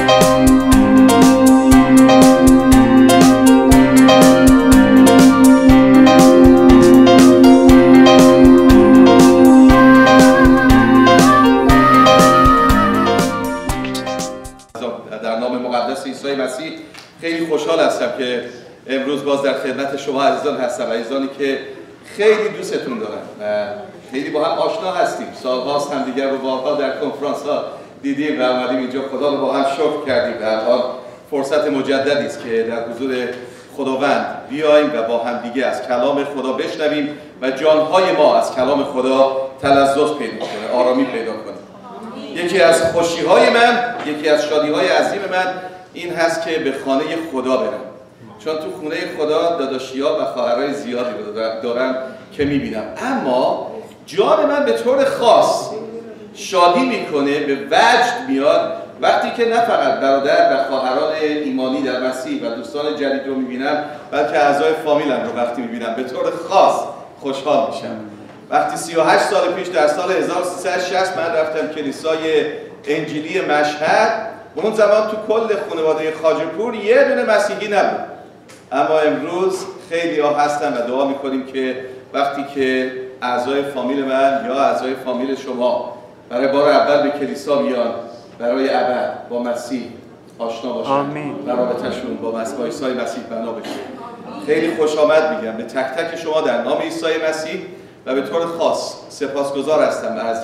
در نام مقدس عیسی مسیح خیلی خوشحال هستم که امروز باز در خدمت شما عزیزان هستم، عزیزانی که خیلی دوستتون دارم و خیلی با هم آشنا هستیم. سالهاست هم دیگر رو بارها در کنفرانس ها دیدیم و اومدیم اینجا خدا رو با هم شکر کردیم و الان فرصت مجددی است که در حضور خداوند بیاییم و با هم دیگه از کلام خدا بشنویم و جانهای ما از کلام خدا تلذذ پیدا کنه، آرامی پیدا کنه. یکی از خوشی‌های من، یکی از شادی‌های عظیم من این هست که به خانه خدا برم، چون تو خونه خدا داداشی‌ها و خواهرای زیادی دارم که می‌بینم، اما جان من به طور خاص شادی میکنه، به وجد میاد وقتی که نه فقط برادر و خواهران ایمانی در مسیح و دوستان جدید رو می‌بینم، بلکه اعضای فامیلم رو وقتی می‌بینم به طور خاص خوشحال میشم. وقتی 38 سال پیش در سال 1360 من رفتم کلیسای انجیلی مشهد، اون زمان تو کل خانواده خواجه‌پور یه دونه مسیحی نبود، اما امروز خیلی ها هستن و دعا میکنیم که وقتی که اعضای فامیل من یا اعضای فامیل شما برای بار اول به کلیسا میان، برای ابد با مسیح آشنا باشن و رابطه‌شون با عیسی مسیح بنا بشه. خیلی خوش آمد میگم به تک تک شما در نام عیسی مسیح و به طور خاص سپاسگزار هستم از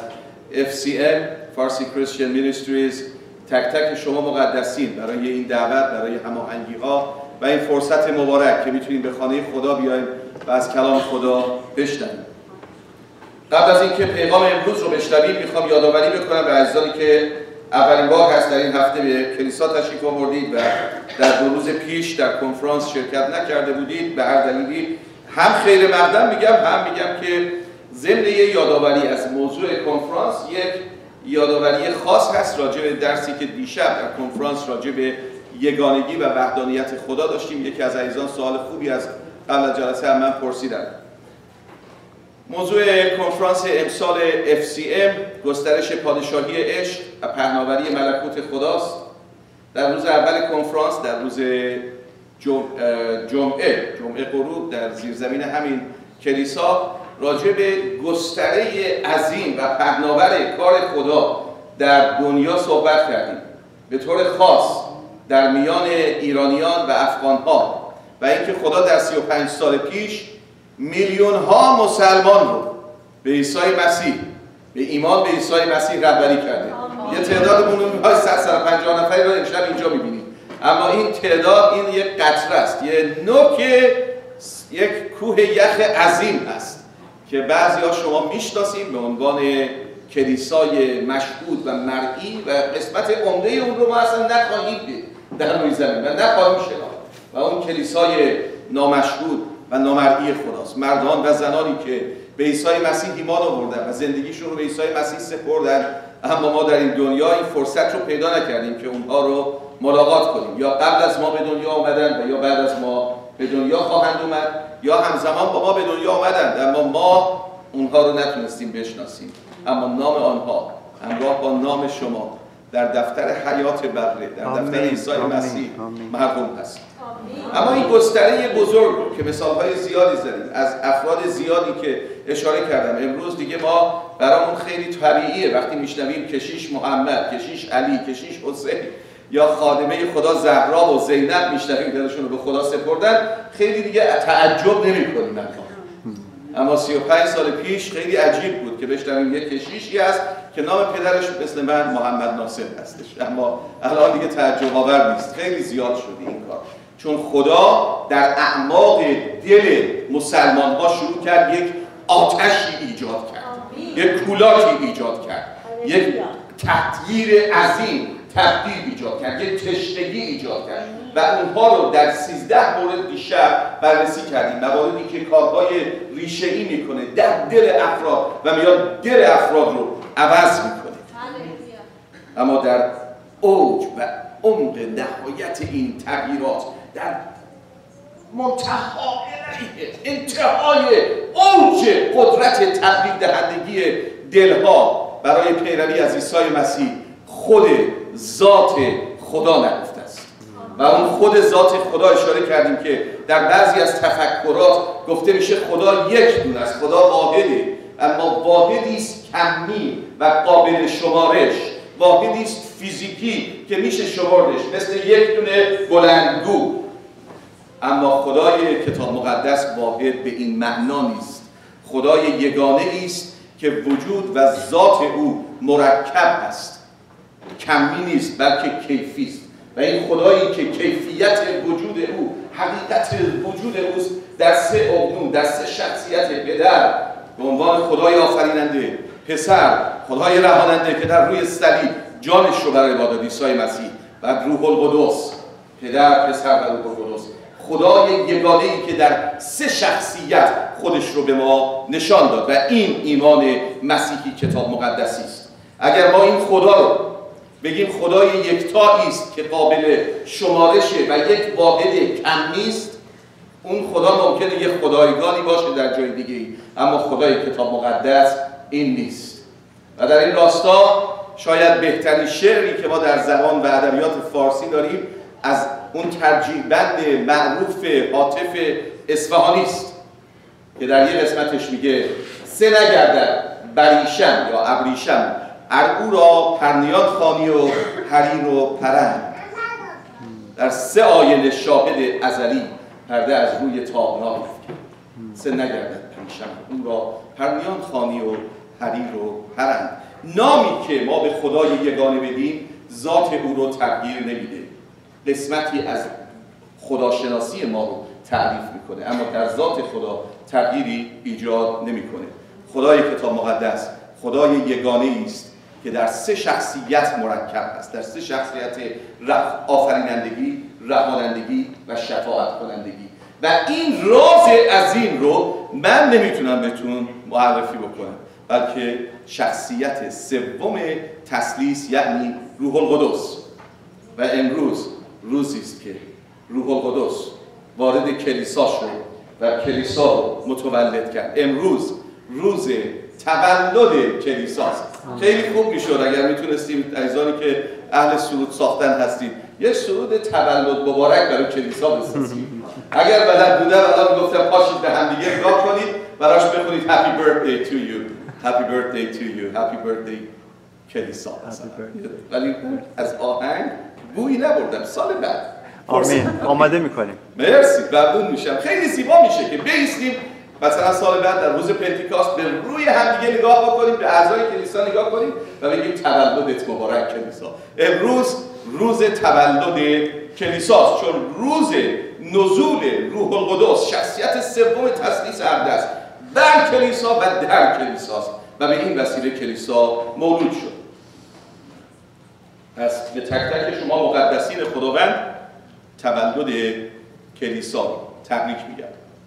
FCM فارسی کریستین مینیستریز، تک تک شما مقدسین برای این دعوت، برای هماهنگی ها و این فرصت مبارک که میتونیم به خانه خدا بیایم و از کلام خدا بشنویم. قبل از اینکه پیغام امروز رو بشنویم میخوام یادآوری بکنم به عزیزانی که اولین بار هست در این هفته به کلیسا تشریف آوردید و در 2 روز پیش در کنفرانس شرکت نکرده بودید به هر دلیلی، هم خیر مقدم میگم، هم میگم که ضمن یادآوری از موضوع کنفرانس یک یادآوری خاص هست راجع به درسی که دیشب در کنفرانس راجع به یگانگی و وحدانیت خدا داشتیم. یکی از عزیزان سوال خوبی از قبل از جلسه هم من پرسیدن. موضوع کنفرانس امسال FCM گسترش پادشاهی عشق و پهناوری ملکوت خداست. در روز اول کنفرانس، در روز جمعه غروب در زیرزمین همین کلیسا راجع به گستره عظیم و پهناور کار خدا در دنیا صحبت کردیم، به طور خاص در میان ایرانیان و افغانها، و اینکه خدا در 35 سال پیش میلیون ها مسلمان رو به عیسی مسیح، به ایمان به عیسی مسیح رهبری کرده. یه تعداد های 150 نفری رو امشب اینجا می‌بینید، اما این تعداد این یک قطره است، یه نوک یک کوه یخ عظیم است که بعضی ها شما میشناسید به عنوان کلیسای مشهود و مرئی و قسمت عمده اون رو ما اصلا نخواهیم دید در روی زمین و نخواهیم شناخت، و اون کلیسای نامشهود و نامرئی خداست. مردان و زنانی که به عیسی مسیح ایمان آوردن و زندگیشون رو به عیسی مسیح سپردن، اما ما در این دنیا این فرصت رو پیدا نکردیم که اونها رو ملاقات کنیم، یا قبل از ما به دنیا آمدن و یا بعد از ما به دنیا خواهند اومد، یا همزمان با ما به دنیا آمدند اما ما اونها رو نتونستیم بشناسیم، اما نام آنها همراه با نام شما در دفتر حیات بقیه، در دفتر عیسی مسیح مرقوم هست. اما این گستره بزرگ رو که مثالهای زیادی زدیم از افراد زیادی که اشاره کردم، امروز دیگه ما برامون خیلی طبیعیه وقتی میشنویم کشیش محمد، کشیش علی، کشیش حسین یا خادمه خدا زهرا و زینب میشنویم دلشون رو به خدا سپردن، خیلی دیگه تعجب نمی‌کنیم. اما 35 سال پیش خیلی عجیب بود که بشنویم یک کشیشی هست که نام پدرش مثل من محمد ناصر هستش، اما الان دیگه تعجب آور نیست، خیلی زیاد شده این کار، چون خدا در اعماق دل مسلمان ها شروع کرد یک آتشی ایجاد کرد، یک کولاکی ایجاد کرد، یک تغییر عظیم تبدیل ایجاد کرد، یک تشنگی ایجاد کرد و اونها رو در 13 مورد دیشب بررسی کردیم، مواردی که کارهای ریشه‌ای میکنه در دل افراد و میاد دل افراد رو عوض میکنه. اما در اوج و عمق نهایت این تغییرات، در انتهای اوج قدرت تبدیل دهندگی دلها برای پیروی از عیسی مسیح، خود ذات خدا نگفته است و اون خود ذات خدا اشاره کردیم که در بعضی از تفکرات گفته میشه خدا یک دونه است، خدا واحده، اما واحدی است کمی و قابل شمارش، واحدی است فیزیکی که میشه شمردش، مثل یک دونه بلندگو. اما خدای کتاب مقدس واحد به این معنا نیست. خدای یگانه است که وجود و ذات او مرکب است، کمی نیست بلکه کیفی است. و این خدایی که کیفیت وجود او، حقیقت وجود اوست، در سه اقنوم، در سه شخصیت پدر به عنوان خدای آفریننده، پسر خدای رهاننده که در روی صلیب جانش رو برای ما داد، عیسی مسیح، و روح القدس، پدر، پسر و روح القدس، خدای یگانه‌ای که در سه شخصیت خودش رو به ما نشان داد. و این ایمان مسیحی کتاب مقدسی است. اگر ما این خدا رو بگیم خدای یکتایی است که قابل شمارشه و یک واحد کم نیست، اون خدا ممکنه یک خدایگانی باشه در جای دیگه، اما خدای کتاب مقدس این نیست. و در این راستا شاید بهترین شعری که ما در زبان و ادبیات فارسی داریم از اون ترجیح بند معروف عاطف اصفهانی است که در یه قسمتش میگه سه نگردد بریشم یا ابریشم، ارگو را پرنیان خوانی و حریر و پرند. در سه آینه شاهد ازلی پرده از روی تابنا می‌افکند. سه نگردد بریشم، او را پرنیان خوانی و حریر و پرند. نامی که ما به خدای یگانه بدیم ذات او رو تغییر نمیده، قسمتی از خداشناسی ما رو تعریف میکنه، اما در ذات خدا تغییری ایجاد نمیکنه. خدای کتاب مقدس خدای یگانه است که در سه شخصیت مرکب است، در سه شخصیت آفرینندگی، رهانندگی و شفاعت کنندگی. و این راز عظیم رو من نمیتونم بهتون معرفی بکنم، بلکه شخصیت سوم تثلیث یعنی روح القدس. و امروز روزی است که روح القدس وارد کلیسا شد و کلیسا رو متولد کرد. امروز روز تولد کلیساست. خیلی خوب میشد اگر میتونستیم عزیزانی که اهل سرود ساختن هستید یک سرود تولد مبارک برای کلیسا بسازیم. اگر بلد بودن الان میگفتم پاشید به همدیگه نگاه کنید، براش بخونید happy birthday to you, happy birthday to you, happy birthday کلیسا. ولی از آهنگ بویی نبردم. سال بعد آمین آماده میکنیم. مرسی، ممنون میشم. خیلی زیبا میشه که بیستیم مثلا سال بعد در روز پنتیکاست به روی همدیگه نگاه بکنیم، به اعضای کلیسا نگاه کنیم و بگیم تولدت مبارک کلیسا. امروز روز تولد کلیساست، چون روز نزول روح القدس، شخصیت سوم تثلیث اقدس، بر کلیسا و در کلیساست و به این وسیله کلیسا مولود شد. پس به تک تک شما مقدسین خداوند تولد کلیسا تبریک میگم.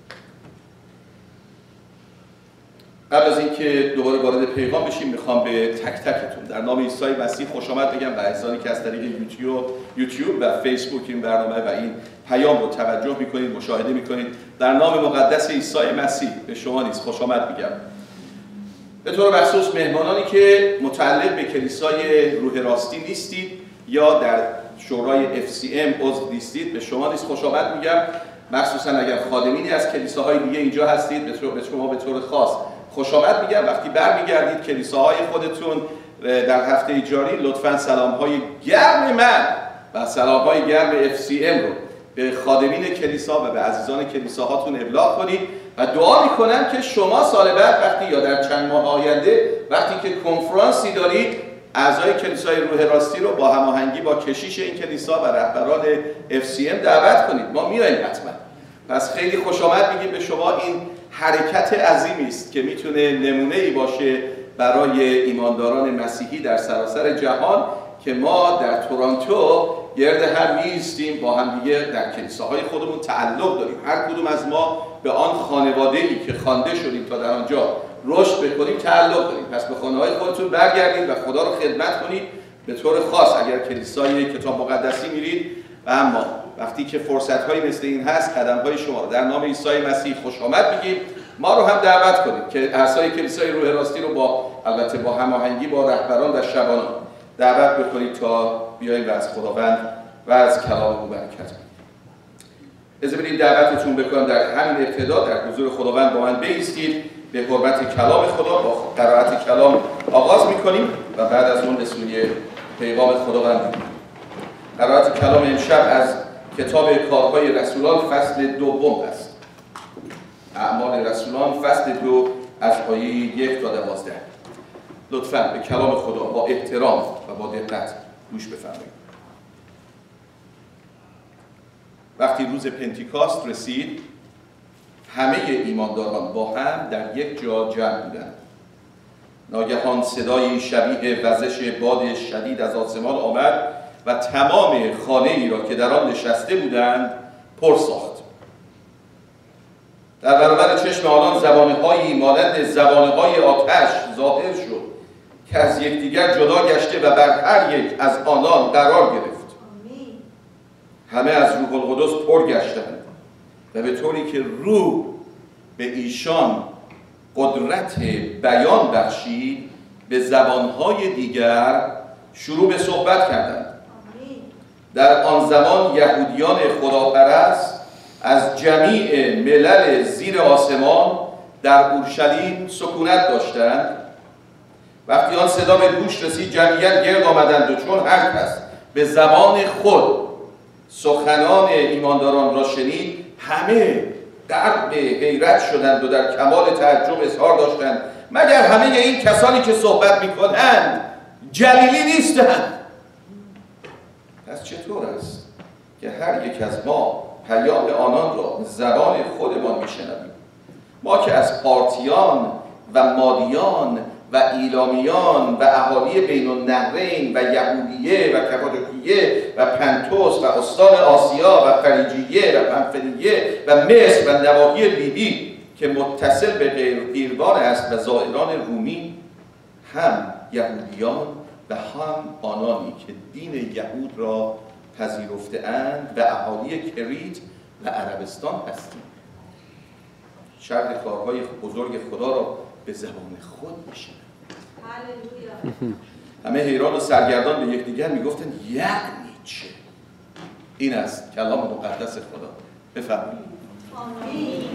قبل از اینکه دوباره وارد پیغام بشیم میخوام به تک تکتون در نام عیسی مسیح خوش آمد بگم و عزیزانی که از طریق یوتیوب و فیسبوک این برنامه و این پیام رو توجه میکنید، مشاهده میکنید، در نام مقدس عیسی مسیح به شما نیز خوش آمد میگم. به طور مخصوص مهمانانی که متعلق به کلیسای روح راستی نیستید یا در شورای FCM عضو نیستید به شما نیز خوش آمد میگم. مخصوصا اگر خادمینی از کلیساهای دیگه اینجا هستید به شما به طور خاص خوش آمد میگم. وقتی برمیگردید کلیساهای خودتون در هفته جاری لطفاً سلام‌های گرم من و سلام‌های گرم FCM رو به خادمین کلیسا و به عزیزان کلیساهاتون ابلاغ کنید و دعا میکنم که شما سال بعد وقتی یا در چند ماه آینده وقتی که کنفرانسی دارید اعضای کلیسای روح راستی رو با هماهنگی با کشیش این کلیسا و رهبران FCM دعوت کنید. ما میاییم حتما. پس خیلی خوش آمد میگیم به شما. این حرکت عظیمی است که میتونه نمونه‌ای باشه برای ایمانداران مسیحی در سراسر جهان که ما در تورنتو گرد هم میایستیم، با هم دیگه در کلیساهای خودمون تعلق داریم. هر کدوم از ما به آن خانواده‌ای که خوانده شدیم تا در آنجا رشد بکنیم تعلق داریم. پس به خانه‌های خودتون برگردید و خدا رو خدمت کنید. به طور خاص اگر کلیسای کتاب مقدسی میرید و اما وقتی که فرصت‌هایی مثل این هست قدم‌های شما رو در نام عیسی مسیح خوش آمد میگیم. ما رو هم دعوت کنید که اعضای کلیسای روح راستی رو البته با هماهنگی با رهبران و شبانان دعوت بکنید تا بیاییم و از خداوند و از کلام او برکت کنیم. اجازه بدید دعوتتون بکنم در همین ابتدا در حضور خداوند با من بایستید. به حرمت کلام خدا با قرائت کلام آغاز می‌کنیم و بعد از اون به سوی پیغام خداوند می‌ریم. قرائت کلام امشب از کتاب کارهای رسولان فصل دوم است. اعمال رسولان فصل 2 از آیه 1 تا 12. لطفاً به کلام خدا با احترام و با دقت گوش بفرمایید. وقتی روز پنتیکاست رسید، همه ایمانداران با هم در یک جا جمع بودند. ناگهان صدایی شبیه وزش باد شدید از آسمان آمد و تمام خانه ای را که در آن نشسته بودند پر ساخت. در برابر چشم آنان زبانه‌هایی مانند زبانه‌های آتش ظاهر شد که از یکدیگر جدا گشته و بر هر یک از آنان قرار گرفت. همه از روح القدس پر گشتند و به طوری که روح به ایشان قدرت بیان بخشید به زبانهای دیگر شروع به صحبت کردند. در آن زمان یهودیان خداپرست از جمیع ملل زیر آسمان در اورشلیم سکونت داشتند. وقتی آن صدا به گوش رسید جمعیت گرد آمدند و چون هر کس به زبان خود سخنان ایمانداران را شنید همه غرق به حیرت شدند و در کمال تعجب اظهار داشتند مگر همه این کسانی که صحبت می‌کنند جلیلی نیستند؟ پس چطور است که هر یک از ما پیام آنان را به زبان خودمان میشنویم؟ ما که از پارتیان و مادیان و ایلامیان و اهالی بین النهرین و یهودیه و کپادوکیه و پنتوس و استان آسیا و فریجیه و پنفلیه و مصر و نواحی لیبی که متصل به قیروان است و زائران رومی، هم یهودیان و هم آنانی که دین یهود را پذیرفته اند و اهالی کریت و عربستان هستیم. شرح کارهای بزرگ خدا را به زبان خود میشنویم. همه حیران و سرگردان به یکدیگر میگفتند یعنی چه؟ این است کلام مقدس خدا. بفرمایید. آمین.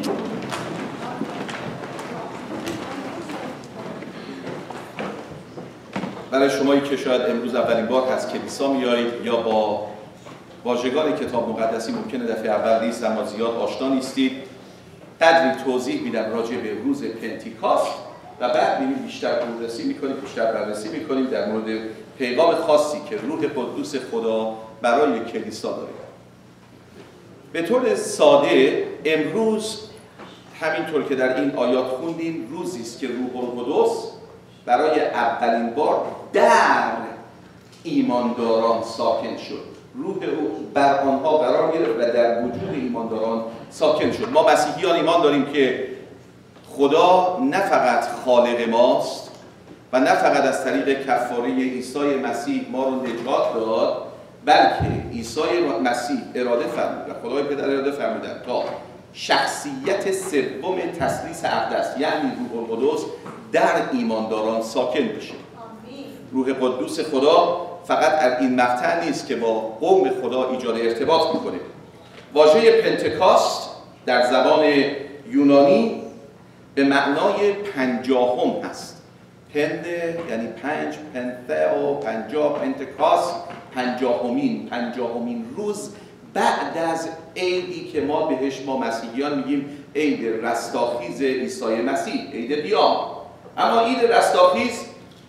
برای شمایی که شاید امروز اولین بار از کلیسا میایید یا با واژگان کتاب مقدسی ممکنه دفعه اول نیست اما زیاد آشنا نیستید، قدری توضیح میدم راجع به روز پنتیکاست و بعد میریم بیشتر بررسی میکنیم در مورد پیغام خاصی که روح قدوس خدا برای کلیسا داره. به طور ساده امروز همینطور که در این آیات خوندیم روزی است که روح القدس برای اولین بار در ایمانداران ساکن شد. روح او بر آنها قرار گرفت و در وجود ایمانداران ساکن شد. ما مسیحیان ایمان داریم که خدا نه فقط خالق ماست و نه فقط از طریق کفاره عیسی مسیح ما رو نجات داد، بلکه عیسی مسیح اراده فرمود و خدای پدر اراده فرمودند تا شخصیت سوم تثلیث اقدس یعنی روح القدس در ایمانداران ساکن بشه. روح قدوس خدا فقط از این مقطع نیست که با قوم خدا ایجاد ارتباط میکنه. واژه پنتکاست در زبان یونانی به معنای پنجاهم هست. پند یعنی پنج، پنثه و پنجاه، پنتکاست پنجاهمین روز بعد از عیدی که ما بهش ما مسیحیان میگیم عید رستاخیز عیسی مسیح، عید قیام. اما عید رستاخیز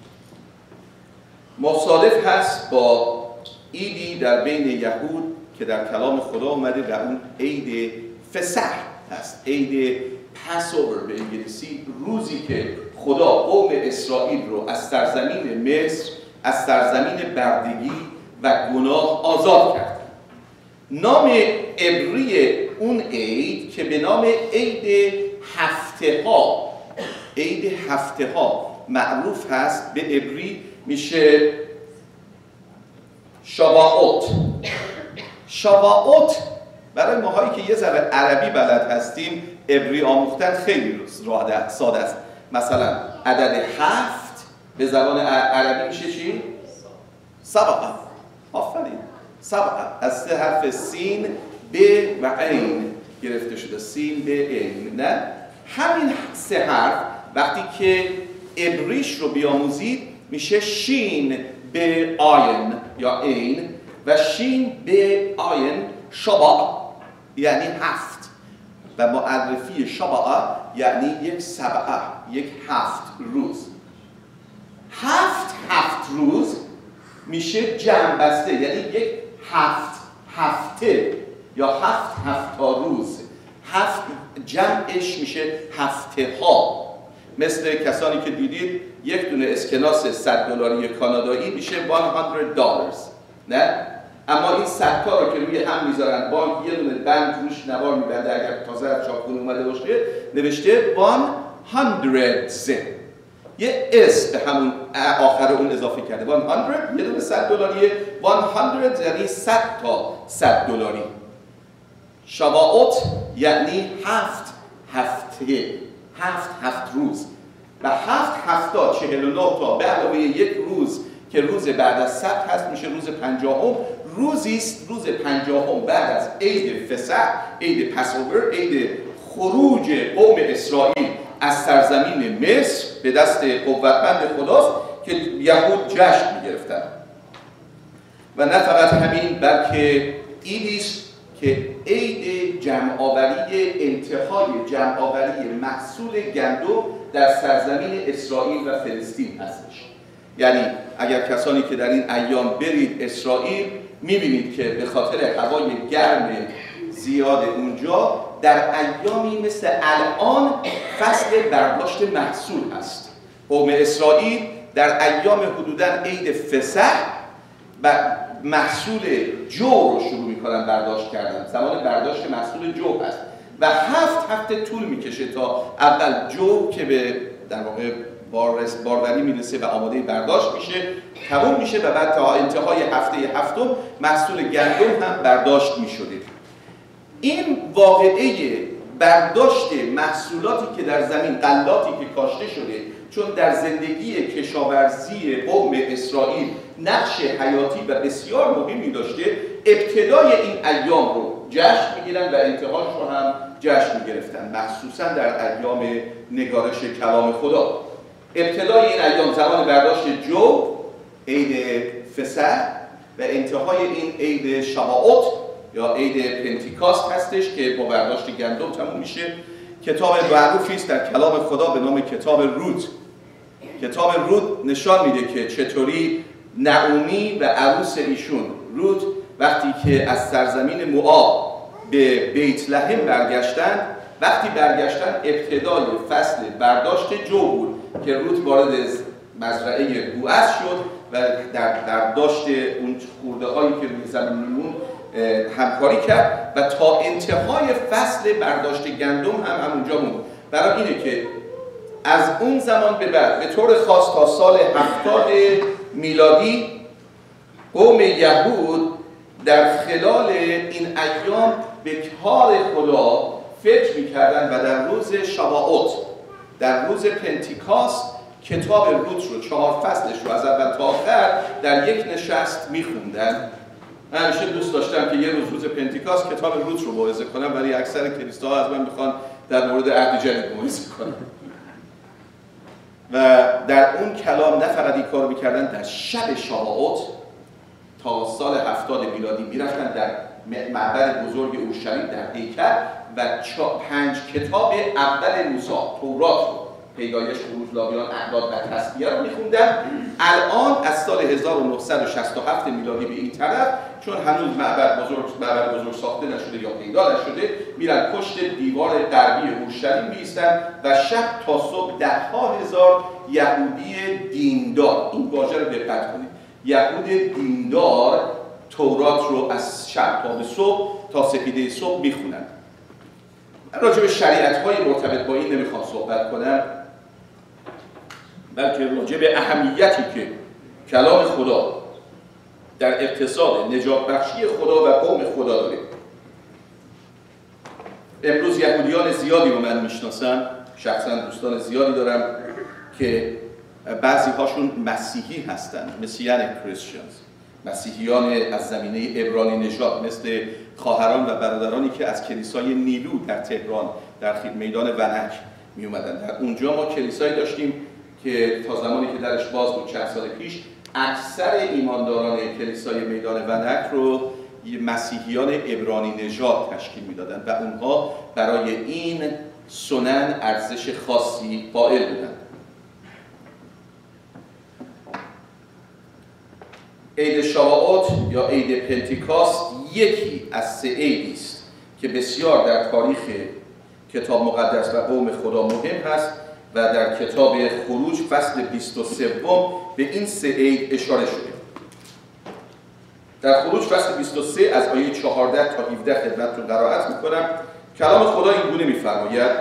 مصادف هست با عیدی در بین یهود که در کلام خدا اومده و اون عید فسح هست، عید پاسوور به انگلیسی، روزی که خدا قوم اسرائیل رو از سرزمین مصر، از سرزمین بردگی و گناه آزاد کرد. نام عبری اون عید که به نام عید هفته ها معروف هست، به عبری میشه شواوت. برای ماهایی که یه ذره عربی بلد هستیم عبری آموختن خیلی ساده است. مثلا عدد 7 به زبان عربی میشه چی؟ سبعه. آفرین. سبعه از سه حرف سین ب و عین گرفته شده. سین ب عین. نه، همین سه حرف وقتی که عبریش رو بیاموزید میشه شین به آین یا عین و شین به آین شبع یعنی هفت و معرفی شبع یعنی یک سبعه، یک هفت روز. هفت روز میشه جمع بسته یعنی یک هفته یا هفتا روز. هفت جمعش میشه هفته ها. مثل کسانی که دیدید یک دونه اسکناس $100 کانادایی میشه $100. نه؟ اما این 100 تا رو که روی هم میذارن بانک یه دونه بند روش نوار میبنده اگر تازه از چاپخونه اومده باشه نوشته 100 یه اس به همون آخر اون اضافه کرده 100 یه دونه $100 100 یعنی 100 تا $100. شباعت یعنی هفته هفت روز و هفتا 49 تا به علاوه یک روز که روز بعد از سبت هست میشه روز 50. روزیست روز 50 بعد از عید فسح، عید پسوور، عید خروج قوم اسرائیل از سرزمین مصر به دست قوتمند خداست که یهود جشن میگرفتن. و نه فقط همین بلکه عیدیست که عید جمع‌آوری انتهای جمع‌آوری محصول گندم در سرزمین اسرائیل و فلسطین هستش. یعنی اگر کسانی که در این ایام برید اسرائیل میبینید که به خاطر هوای گرم زیاد اونجا در ایامی مثل الان فصل برداشت محصول هست. قوم اسرائیل در ایام حدوداً عید فسح و محصول جو رو شروع میکنن برداشت کردن. زمان برداشت محصول جو هست و 7 هفته طول میکشه تا اول جو که به در واقع باروری میرسه و آماده برداشت میشه، تموم میشه و بعد تا انتهای هفته هفتم محصول گندم هم برداشت میشده. این واقعه برداشت محصولاتی که در زمین، غلاتی که کاشته شده، چون در زندگی کشاورزی قوم اسرائیل نقش حیاتی و بسیار مهمی داشته، ابتدای این ایام رو جشن میگیرن و انتهاش رو هم جشن میگرفتن، مخصوصا در ایام نگارش کلام خدا. ابتدای این ایام زمان برداشت جو، عید فسح و انتهای این عید شباعت یا عید پنتیکاست هستش که با برداشت گندم تموم میشه. کتاب معروفی است در کلام خدا به نام کتاب رود. کتاب رود نشان میده که چطوری نعومی و عروس ایشون رود وقتی که از سرزمین موآب به بیت لحم برگشتن، وقتی برگشتن ابتدای فصل برداشت جو بود که رود وارد مزرعه بوعز شد و در برداشت اون خورده هایی که روی زمین میمون همکاری کرد و تا انتهای فصل برداشت گندم هم همونجا موند. برای اینه که از اون زمان به بعد به طور خاص تا سال 70 میلادی قوم یهود در خلال این ایام به کار خدا فکر میکردن و در روز شباعت، در روز پنتیکاست کتاب رود رو 4 فصلش رو از اول تا آخر در یک نشست میخوندن. من همیشه دوست داشتم که یه روز پنتیکاست کتاب رود رو موعظه کنم، ولی اکثر کلیساها از من میخوان در مورد عهد جدید موعظه کنم. و در اون کلام نه فقط این کارو میکردن، در شب شباعت تا سال 70 میلادی میرفتن در معبد بزرگ اورشلیم در هیکل و 5 کتاب اول موسی، تورات رو، پیدایش، خروج، لاویان، اعداد و تثنیه رو میخوندن. الان از سال 1967 میلادی به این طرف، چون هنوز معبد بزرگ ساخته نشده یا پیدا نشده، میرن پشت دیوار غربی اورشلیم میایستن و شب تا صبح 10,000 یهودی دیندار، این واژه رو دقت کنید، یهود دیندار تورات رو از شب تا به صبح تا سپیده صبح میخونن. من راجع به شریعت‌های مرتبط با این نمیخوام صحبت کنم، بلکه راجع به اهمیتی که کلام خدا در اقتصاد نجات بخشی خدا و قوم خدا داره. امروز یهودیان زیادی رو من میشناسم، شخصا دوستان زیادی دارم که بعضی هاشون مسیحی هستن، مسیحیان کریسچنز، مسیحیان از زمینه عبرانی نژاد مثل خواهران و برادرانی که از کلیسای نیلو در تهران در میدان ونک می اومدن. در اونجا ما کلیسایی داشتیم که تا زمانی که درش باز بود چند سال پیش، اکثر ایمانداران کلیسای میدان ونک رو مسیحیان عبرانی نژاد تشکیل میدادند و اونها برای این سنن ارزش خاصی قائل بودند. عید شابات یا عید پنتیکاست یکی از 3 عیدی است که بسیار در تاریخ کتاب مقدس و قوم خدا مهم هست و در کتاب خروج فصل 23 به این 3 عید اشاره شده. در خروج فصل 23 از آیه 14 تا 17 خدمتتون قرائت میکنم. کلام خدا این گونه میفرماید: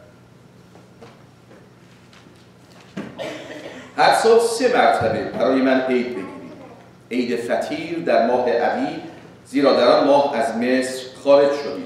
هر سال 3 مرتبه برای من عید بگیرید. عید فطیر در ماه ابیب، زیرا در آن ماه از مصر خارج شدید.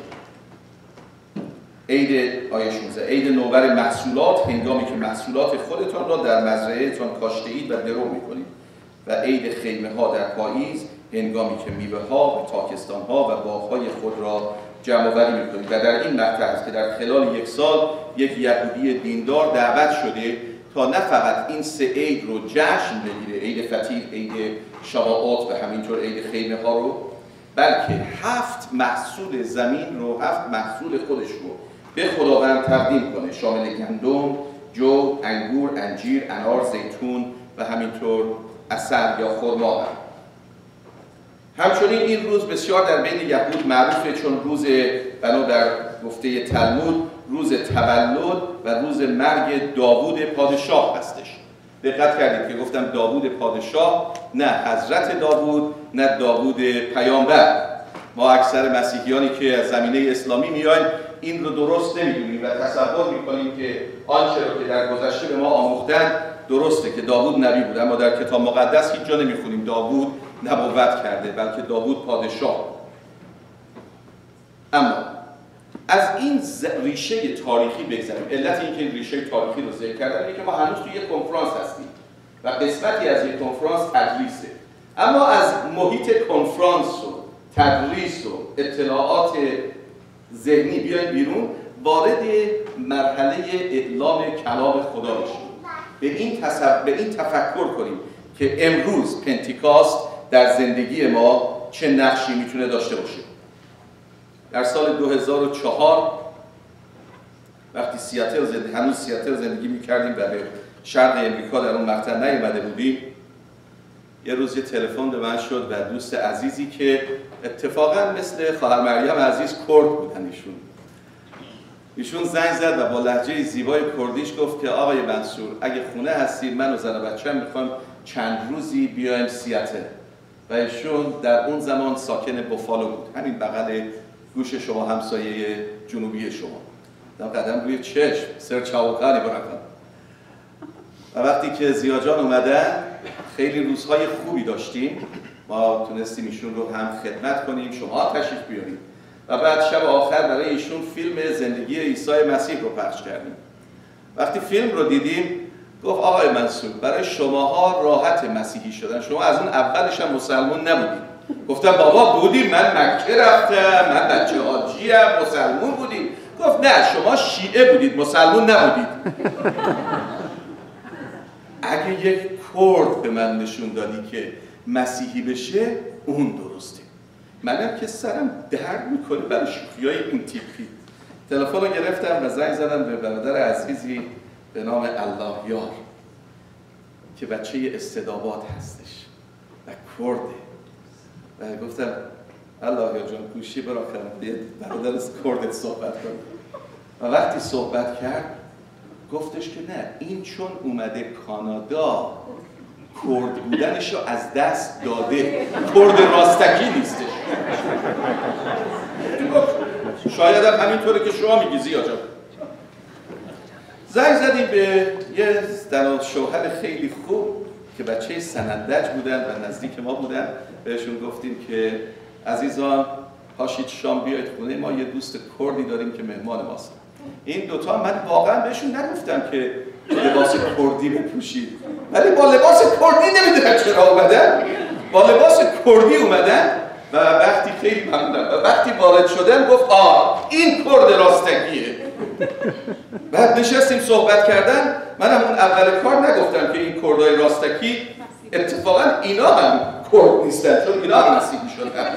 عید آیه 16 عید نوبر محصولات، هنگامی که محصولات خودتان را در مزرعه‌تان کاشته اید و درو می‌کنید. و عید خیمه ها در پاییز، هنگامی که میوه ها و تاکستان ها و باغ‌های خود را جمع آوری می‌کنید. و در این مقطع است که در خلال 1 سال یک یهودی دیندار دعوت شده تا نه فقط این 3 عید رو جشن بگیره، عید فطیر، عید شابات و همینطور عید خیمه ها رو، بلکه 7 محصول زمین رو، 7 محصول خودش رو به خداوند تقدیم کنه، شامل گندم، جو، انگور، انجیر، انار، زیتون و همینطور عسل یا خرما هم. همچنین این روز بسیار در بین یهود معروفه، چون روز بنا در گفته تلمود روز تولد و روز مرگ داوود پادشاه هستش. دقت کردید که گفتم داوود پادشاه، نه حضرت داوود، نه داوود پیامبر. ما اکثر مسیحیانی که از زمینه اسلامی میایم این رو درست نمیدونیم و تصور میکنیم که آنچه رو که در گذشته به ما آموختن درسته که داوود نبی بود، اما در کتاب مقدس هیچ جا نمیخونیم داوود نبوت کرده، بلکه داوود پادشاه. اما از این ریشه تاریخی بگذاریم. علت اینکه این ریشه تاریخی رو ذکر کردم اینه که ما هنوز توی یک کنفرانس هستیم و قسمتی از یک کنفرانس تدریسه. اما از محیط کنفرانس و تدریس و اطلاعات ذهنی بیایم بیرون، وارد مرحله اعلام کلام خدا بشیم. به این تفکر کنیم که امروز پنتیکاست در زندگی ما چه نقشی میتونه داشته باشه. در سال 2004 وقتی هنوز سیاتل زندگی میکردیم و به شرق امریکا در اون مقطع نیامده بودیم، یه روز یه تلفن به من شد و دوست عزیزی که اتفاقا مثل خواهر مریم عزیز کرد بودن، ایشون زنگ زد و با لهجه زیبای کردیش گفت که آقای منصور اگه خونه هستید من و زن و بچه‌م میخوایم چند روزی بیایم سیاتل. و ایشون در اون زمان ساکن بوفالو بود، همین بغل گوش شما، همسایه جنوبی شما. دم قدم روی چشم سر چاوکانی برکن. و وقتی که زیا جان اومدن خیلی روزهای خوبی داشتیم، ما تونستیم ایشون رو هم خدمت کنیم، شما تشریف بیاریم و بعد شب آخر برای ایشون فیلم زندگی عیسی مسیح رو پخش کردیم. وقتی فیلم رو دیدیم گفت آقای منصور برای شماها راحت مسیحی شدن، شما از اون اولش هم مسلمان نبودید. گفتم بابا بودیم، من مکه رفتم، من بچه حاجیم، مسلمان بودیم. گفت نه شما شیعه بودید، مسلمان نبودید. اگه یک کرد به من نشون دادی که مسیحی بشه اون درسته. منم که سرم درد میکنه برای شوخیای این تیپی. تلفن رو گرفتم و زنگ زدم به برادر عزیزی به نام الله یار که بچه استدابات هستش و کرده و گفتم الله یار جان گوشی براکنم برادر کردت صحبت کنم. و وقتی صحبت کرد گفتش که نه این چون اومده کانادا کرد بودنش رو از دست داده، کرد راستکی نیستش. شاید هم همینطوره که شما میگی زیا جان. زنگ زدیم به یه زن و شوهر خیلی خوب که بچه سنندج بودن و نزدیک ما بودن. بهشون گفتیم که عزیزان پاشید شام بیایید خونه ما، یه دوست کردی داریم که مهمان ماست. این دوتا من واقعا بهشون نگفتم که لباس کردی بپوشید، ولی با لباس کردی نمیدونم چرا اومدن. با لباس کردی اومدن و وقتی خیلی ممنونم و وقتی وارد شدن گفت این کرد راستکیه. بعد نشستیم صحبت کردن. منم اون اول کار نگفتم که این کردای راستکی اتفاقا اینا هم کرد نیستن، چون اینا هم مسیحی شدن.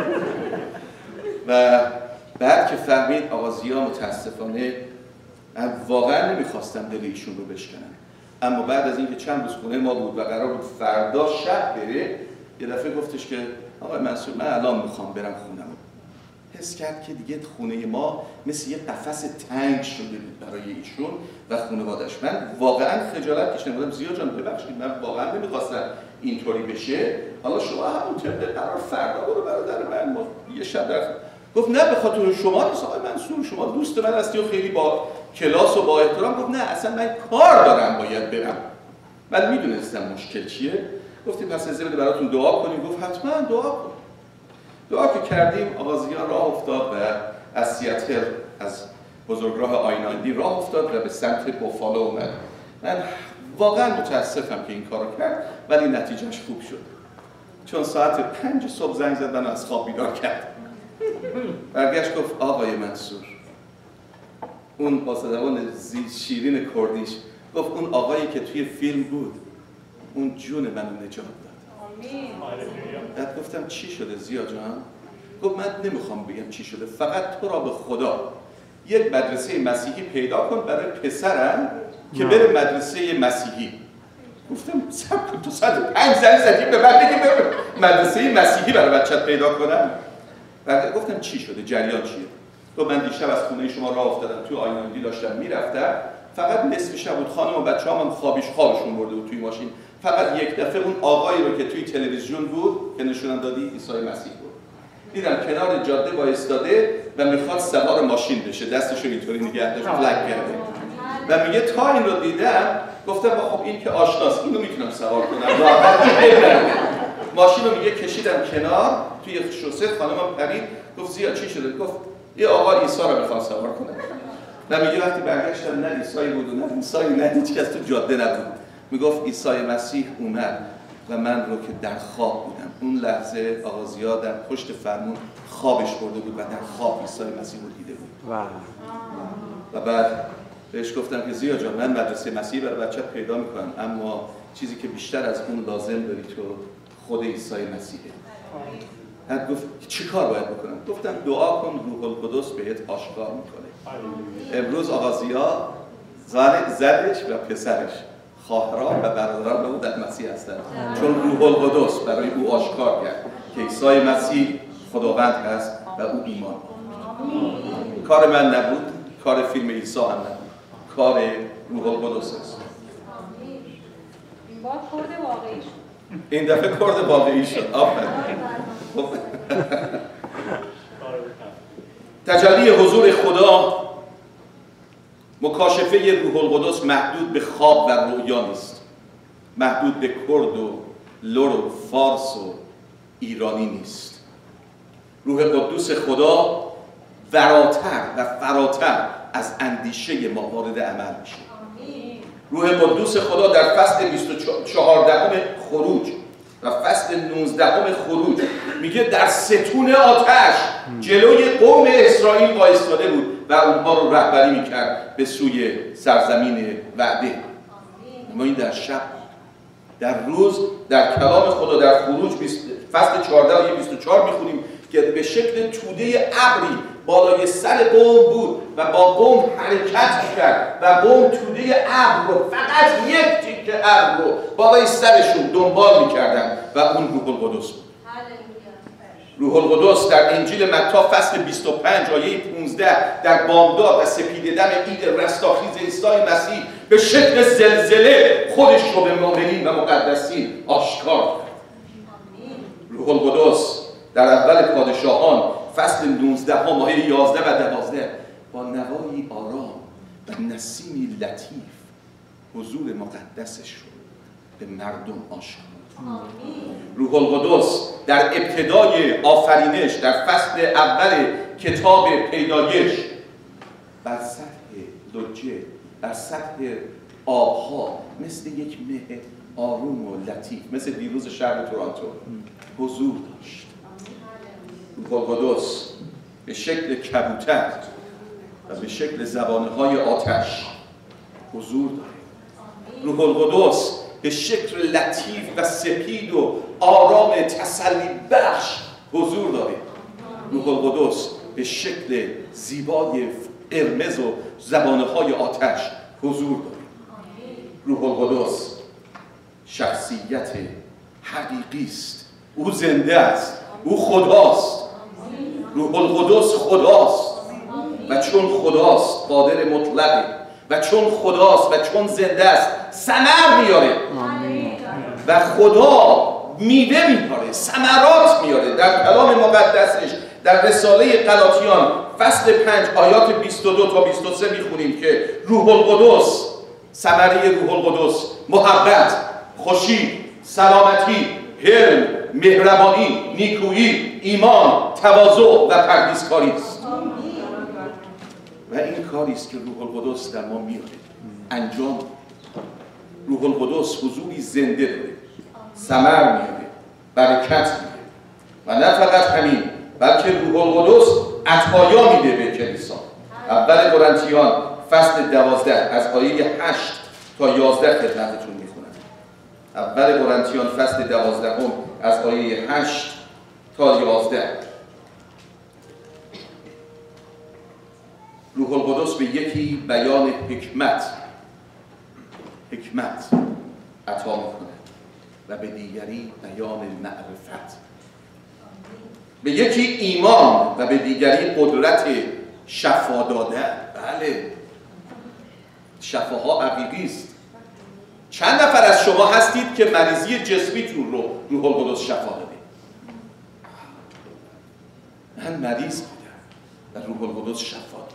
و بعد که فهمید آقا ضیا متاسفانه من واقعا نمیخواستم دل ایشون رو بشکنم، اما بعد از اینکه چند روز خونه ما بود و قرار بود فردا شب بره، یه دفعه گفتش که آقا منصور من الان میخوام برم خونم. حس کرد که دیگه خونه ما مثل یه قفس تنگ شده بود برای ایشون و خانواده‌اش. من واقعا خجالت کشیدم، گفتم ضیا جان ببخشید من واقعا نمیخواستم اینطوری بشه، حالا شما همون طبق قرار فردا برو برادر من ما یه شب در. گفت نه به خاطر شما نیست آقای منصور، شما دوست من هستی و خیلی با کلاس و با احترام. گفت نه اصلا من کار دارم باید برم. من میدونستم مشکل چیه. گفتیم پس از بده براتون دعا کنیم. گفت حتما دعا کن. دعا که کردیم آقا ضیا راه افتاد و از سیاتل از بزرگراه آیناندی راه افتاد و به سمت بوفالو اومد. من واقعا متاسفم که این کارو کرد ولی نتیجهش خوب شد، چون ساعت 5 صبح زنگ زد من از خواب بیدار کرد. برگشت گفت آقای منصور، اون با زبان شیرین کردیش گفت اون آقایی که توی فیلم بود اون جون منو نجات داد. بعد گفتم چی شده ضیا جان؟ گفت من نمیخوام بگم چی شده، فقط تو را به خدا یک مدرسه مسیحی پیدا کن برای پسرم که بره مدرسه مسیحی. گفتم صبر کن، تو ساعت 5 زنگ زدی به من بگی بره مدرسه مسیحی برای بچه‌ت پیدا کنم؟ بعد گفتم چی شده؟ جریان چیه؟ تو من دیشب از خونه شما راه افتادم تو آیناندی داشتم میرفتم، فقط نصف شب بود، خانم و بچه‌هام هم خوابشون برده بود توی ماشین، فقط یک دفعه اون آقایی رو که توی تلویزیون بود که نشونم دادی عیسی مسیح بود دیدم کنار جاده وایستاده و میخواد سوار ماشین بشه، دستشو اینطوری نگه داشت فلک کرده و میگه تا این رو دیدم گفتم خب این که آشناست اینو میتونم سوار کنم. ماشین رو میگه کشیدم کنار توی شوسه. خانمم پرید گفت ضیا چی شده؟ گفت یه آقا عیسی رو میخواد سوار کنه. و میگه وقتی برگشتم نه عیسی بود و نه عیسی نه هیچ کس تو جاده نبود. میگفت عیسی مسیح اومد و من رو که در خواب بودم، اون لحظه آقا ضیا در پشت فرمون خوابش برده بود و در خواب عیسی مسیح رو دیده بود. و بعد بهش گفتم که ضیا جان من مدرسه مسیحی برای بچه‌ت پیدا میکنم، اما چیزی که بیشتر از اون لازم داری تو خود عیسی مسیحه. بعد گفت چی کار باید بکنم؟ گفتم دعا کن روح القدس بهت آشکار میکنه. امروز آقا ضیا زنش و پسرش خواهران و برادران او در مسیح هستند، چون روح القدس برای او آشکار کرد که عیسی مسیح خداوند هست و او ایمان. کار من نبود، کار فیلم عیسی هم نبود، کار روح القدس است. این بار کرد واقعی شد. این دفعه کرد واقعی شد. آفرین. تجلی حضور خدا، مکاشفه روح القدس محدود به خواب و رؤیا نیست، محدود به کرد و لر و فارس و ایرانی نیست. روح قدوس خدا وراتر و فراتر از اندیشه ما وارد عمل میشه. روح قدوس خدا در فصل 24 خروج و فصل 19 خروج میگه در ستون آتش جلوی قوم اسرائیل وایستاده بود و اونها رو رهبری میکرد به سوی سرزمین وعده. ما این در شب، در روز در کلام خدا در خروج فصل 14 آیه 24 میخونیم که به شکل توده ابری بالای سر قوم بود و با قوم حرکت کرد و قوم توده ابر رو، فقط یک تیکه ابر رو بالای سرشون دنبال میکردن و اون روح القدس بود. روح القدس در انجیل متی فصل 25 آیه 15 در بامداد و سپیده‌دم عید رستاخیز عیسی مسیح به شکل زلزله خودش رو به مؤمنین و مقدسین آشکار کرد. روح القدس در اول پادشاهان فصل 19 ماهه 11 و 12 با نوایی آرام و نسیمی لطیف حضور مقدسش رو به مردم آشکار. روح القدس در ابتدای آفرینش در فصل اول کتاب پیدایش بر سطح لجه، بر سطح آبها مثل یک مه آروم و لطیف مثل دیروز شهر تورنتو حضور داشت. روح القدس به شکل کبوتر و به شکل زبانه‌های آتش حضور داره. روح القدس به شکل لطیف و سپید و آرام تسلی بخش حضور داره. روح القدس به شکل زیبای قرمز و زبانه‌های آتش حضور داره. روح القدس شخصیت حقیقی است. او زنده است. او خداست. روح القدس خداست و چون خداست قادر مطلقه و چون خداست و چون زنده است ثمر میاره و خدا میوه میاره، ثمرات میاره. در کلام مقدسش در رساله غلاطیان فصل 5 آیات 22 تا 23 میخونیم که روح القدس، ثمره روح القدس محبت، خوشی، سلامتی، حلم، مهربانی، نیکویی، ایمان، تواضع و پرهیزکاری است. و این کاری است که روح القدس در ما میاره انجام. روح القدس حضوری زنده داره، ثمر میاره، برکت میده و نه فقط همین بلکه روح القدس عطایا میده به کلیسا. اول قرنتیان فصل 12 از آیه 8 تا 11 خدمتتون میخونم. اول قرنتیان فصل 12 از آیه 8 تا 11. روح القدس به یکی بیان حکمت عطا میکنه و به دیگری بیان معرفت، به یکی ایمان و به دیگری قدرت شفا دادن. بله، شفاها حقیقی است. چند نفر از شما هستید که مریضی جسمیتون رو روح القدس شفا داده؟ من مریض بودم و روح القدس شفا داد.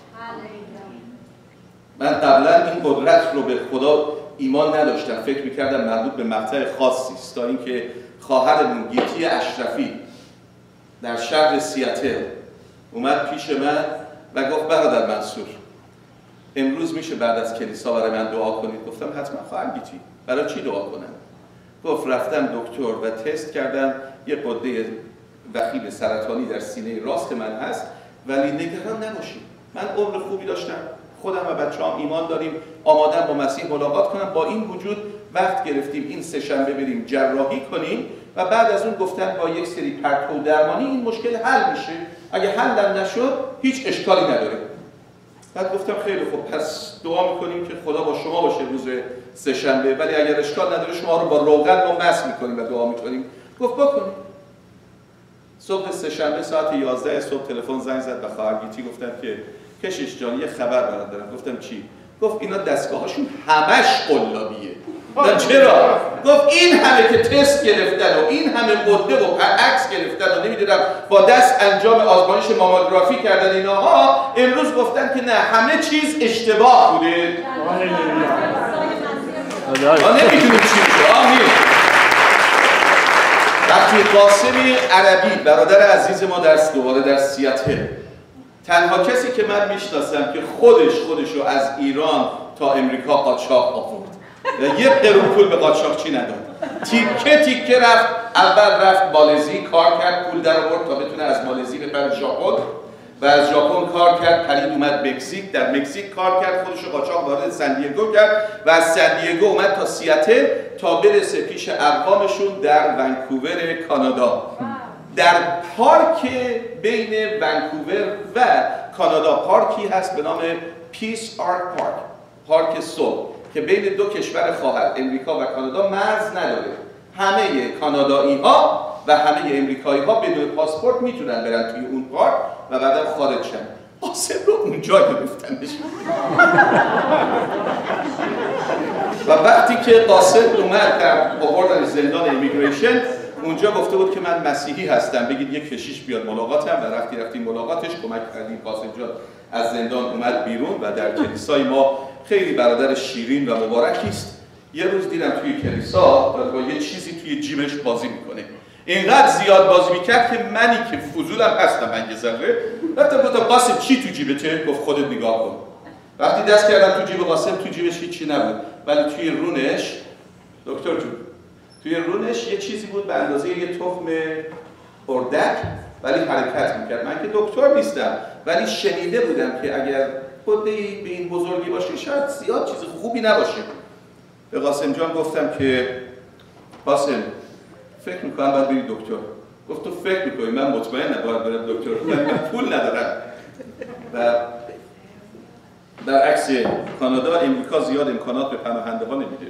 من قبلا این قدرت رو به خدا ایمان نداشتم، فکر میکردم مربوط به مقطع خاصی است، تا اینکه خواهرمون گیتی اشرفی در شهر سیاتل اومد پیش من و گفت برادر منصور امروز میشه بعد از کلیسا برای من دعا کنید؟ گفتم حتما خواهر گیتی، برای چی دعا کنم؟ گفت رفتم دکتر و تست کردم یه غده وخیم سرطانی در سینه راست من هست، ولی نگران نباشید، من عمر خوبی داشتم، خودم و بچه‌ام ایمان داریم، آمادم با مسیح ملاقات کنم. با این وجود وقت گرفتیم این سه شنبه بریم جراحی کنیم و بعد از اون گفتن با یک سری پرتو درمانی این مشکل حل میشه، اگه حل نشد هیچ اشکالی نداره. بعد گفتم خیلی خوب، پس دعا میکنیم که خدا با شما باشه روز سه شنبه، ولی اگر اشکال نداره شما رو با روغن ما مس میکنیم و دعا میکنیم. گفت بکنیم. صبح سه شنبه ساعت 11 صبح تلفن زنگ زد و خواهر گیتی گفتن که کشیش جان یه خبر برات دارم. گفتم چی؟ گفت اینا دستگاهاشون همش قلابیه. گفتم چرا؟ گفت این همه که تست گرفتن و این همه قده و عکس گرفتن و نمیدونم با دست انجام آزمایش ماموگرافی کردن اینها، امروز گفتن که نه همه چیز اشتباه بوده. ما نمیدونیم چی میشه. آمین. وقتی قاسمی عربی برادر عزیز ما دوباره در سیاتل، تنها کسی که من میشناسم که خودش رو از ایران تا امریکا قاچاق آورد و یه قرون پول به قاچاقچی نداد، تیکه رفت. اول رفت مالزی کار کرد، پول در آورد تا بتونه از مالزی ببره ژاپن و از ژاپن کار کرد، پرید اومد مکزیک، در مکزیک کار کرد، خودش رو قاچاق وارد سن دیگو کرد و از سن دیگو اومد تا سیاتل تا برسه پیش ارقامشون در ونکوور کانادا. در پارک بین ونکوور و کانادا پارکی هست به نام پیس آرت پارک صلح که بین دو کشور خواهر امریکا و کانادا مرز نداره. همه کانادایی ها و همه امریکایی ها بدون پاسپورت میتونن برن توی اون پارک و بعدا خارج شن. قاسم رو اونجا گرفتنش. و وقتی که قاسم اومد در آوردن زندان ایمیگریشن، اونجا گفته بود که من مسیحی هستم، بگید یک کشیش بیاد ملاقاتم و رفتیم ملاقاتش، کمک کردیم قاسم جان از زندان اومد بیرون و در کلیسای ما خیلی برادر شیرین و مبارکی است. یه روز دیدم توی کلیسا با یه چیزی توی جیبش بازی میکنه، اینقدر زیاد بازی میکرد که منی که فضولم هستم انگه ذره رفتم گفتم قاسم چی تو جیبته؟ گفت خودت نگاه کن. وقتی دست کردم تو جیب قاسم، تو جیبش هیچی نبود، ولی توی رونش دکتر جون توی رونش یه چیزی بود به اندازه یه تخم اردک ولی حرکت میکرد. من که دکتر نیستم ولی شنیده بودم که اگر غده‌ای به این بزرگی باشه شاید زیاد چیز خوبی نباشه. به قاسم جان گفتم که قاسم فکر میکنم باید بری دکتر. گفت تو فکر میکنی؟ من مطمئنم باید برم دکتر، من پول ندارم. و در عکس کانادا، امریکا زیاد امکانات به پناهنده ها نمیده.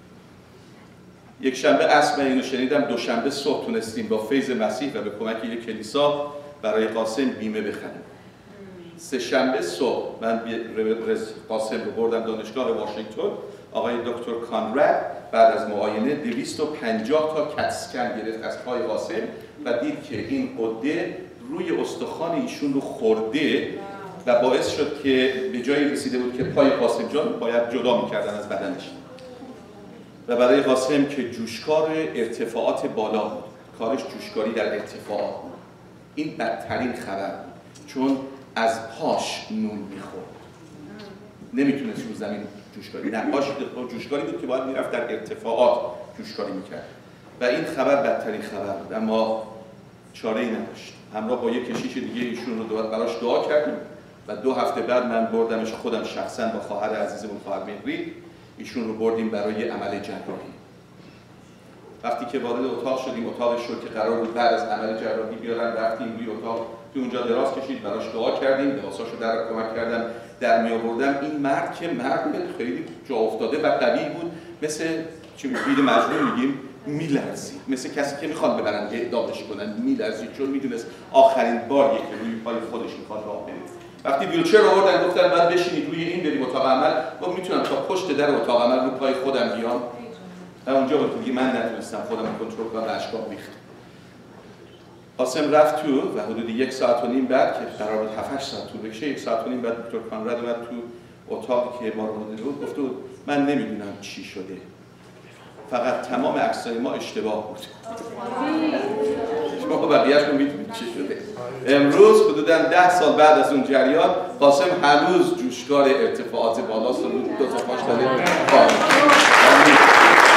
یک شنبه عصر من اینو شنیدم، دوشنبه صبح تونستیم با فیض مسیح و به کمک یک کلیسا برای قاسم بیمه بخریم. سه شنبه صبح من قاسم رو بردم دانشگاه واشنگتن. آقای دکتر کانراد بعد از معاینه 250 تا کت اسکن گرفت از پای قاسم و دید که این غده روی استخوان ایشون رو خورده و باعث شد که به جایی رسیده بود که پای قاسم جان باید جدا می‌کردن از بدنش. و برای قاسم که جوشکار ارتفاعات بالا بود، کارش جوشکاری در ارتفاعات بود، این بدترین خبر بود، چون از پاش نون می‌خورد. نمیتونست رو زمین جوشکاری، نه پاش جوشکاری بود که باید میرفت در ارتفاعات جوشکاری میکرد و این خبر بدترین خبر بود، اما چاره‌ای نداشت. همراه با یک کشیش دیگه ایشون رو براش دعا کردیم و 2 هفته بعد من بردمش خودم شخصا با خواهر عزیزمون خواهر مهری، ایشون رو بردیم برای عمل جراحی. وقتی که وارد اتاق شدیم، اتاقش شد که قرار بود بعد از عمل جراحی بیارن، رفتیم روی اتاق، تو اونجا دراز کشید، براش دعا کردیم، لباساشو در کمک کردم در می آوردم. این مرد که مرد خیلی جا افتاده و قوی بود، مثل چی فیل مجنون میگیم میلرزید، مثل کسی که میخوان ببرن اعدامش کنن میلرزید، چون میدونست آخرین باریه که روی پای خودش میخواد راه بره. وقتی ویلچر رو آوردن گفتن بعد بشینید روی این بریم اتاق عمل، گفت میتونم تا پشت در اتاق عمل رو پای خودم بیام. و اونجا بود که من نتونستم خودم رو کنترل کنم و اشکام ریخت. قاسم رفت تو و حدود 1 ساعت و نیم بعد که قرار بود 7-8 ساعت طول بکشه، 1 ساعت و نیم بعد دکتر کانراد اومد تو اتاقی که ما رو دیده بود، گفت من نمیدونم چی شده، فقط تمام عکسای ما اشتباه بود. شما بقیه‌اش رو میدونید چی شده. امروز حدوداً 10 سال بعد از اون جریان قاسم هنوز جوشکار ارتفاعات بالاست و 2 تا پاش داره کار می‌کنه.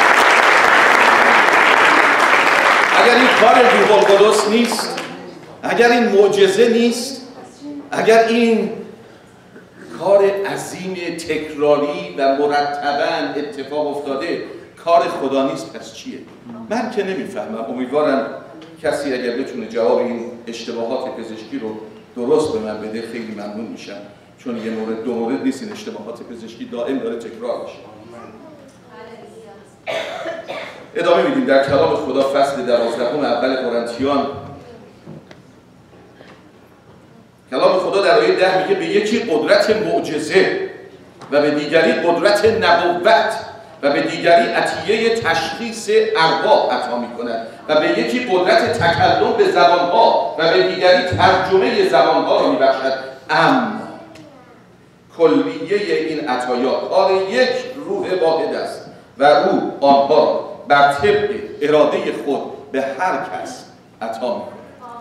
اگر این کار روح القدس نیست، اگر این معجزه نیست، اگر این کار عظیم تکراری و مرتباً اتفاق افتاده کار خدا نیست، پس چیه؟ من که نمیفهمم. امیدوارم کسی اگر بتونه جواب این اشتباهات پزشکی رو درست به من بده خیلی ممنون میشم، چون 1 مورد 2 مورد نیست، این اشتباهات پزشکی دائم داره تکرار میشه. ادامه میدیم در کلام خدا فصل 12 اول قرنتیان. کلام خدا در آیه 10 میگه به یکی قدرت معجزه و به دیگری قدرت نبوت و به دیگری عطیه تشخیص ارواح عطا می‌کند و به یکی قدرت تکلم به زبان‌ها و به دیگری ترجمه زبان‌ها را می‌بخشد. اما کلیه این عطایا کار یک روح واحد است و او آنها را بر طبق اراده خود به هر کس عطا می‌کند.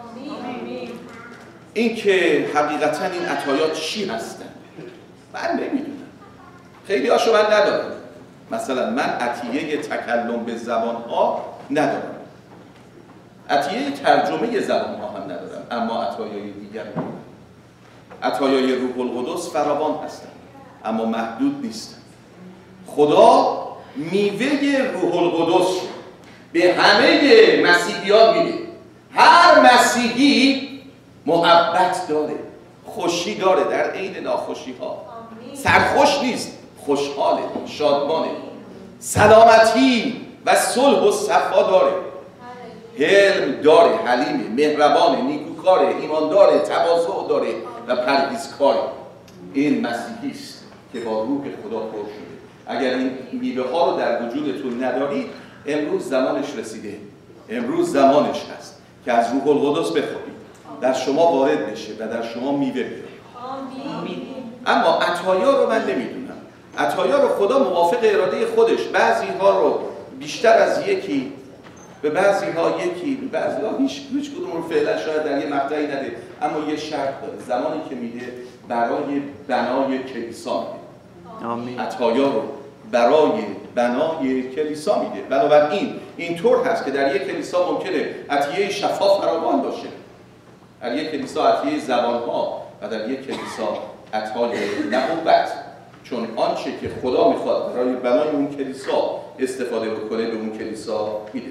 این که حقیقتاً این عطایا چی هستند من نمی‌دونم. خیلی هاشو من ندارم. مثلا من عطیه تکلم به زبان‌ها ندارم، عطیه ترجمه زبان‌ها هم ندارم، اما عطایای دیگر عطایای روح القدس فراوان هستند اما محدود نیستند. خدا میوه روح القدس رو به همه مسیحیان میده. هر مسیحی محبت داره، خوشی داره در عین ناخوشی‌ها، سرخوش نیست، خوشحاله، شادمانه، سلامتی و صلح و صفا داره، حلم داره، حلیمه، مهربانه، نیکوکاره، ایمانداره، تواضع داره و پرهیزکاره. این مسیحی است که با روح خدا پر شده. اگر این میوه ها رو در وجودتون ندارید، امروز زمانش رسیده، امروز زمانش هست که از روح القدس بخواهید در شما وارد بشه و در شما میوه بیاره. اما عطایا رو من نمیدونم. عطایا رو خدا موافق اراده خودش، بعضی ها رو بیشتر از یکی، به بعضی ها یکی، به بعضی ها هیچ کدوم رو فعلا شاید در یه مقطعی نده، اما یه شرط داره، زمانی که میده برای بنای کلیسا میده. عطایا رو برای بنای کلیسا میده. بنابراین اینطور هست که در یک کلیسا ممکنه عطیه شفا فراوان باشه، در یک کلیسا عطیه زبانها و در یک کلیسا عطای نبوت، چون آنچه که خدا میخواد برای بنای اون کلیسا استفاده بکنه به اون کلیسا میده.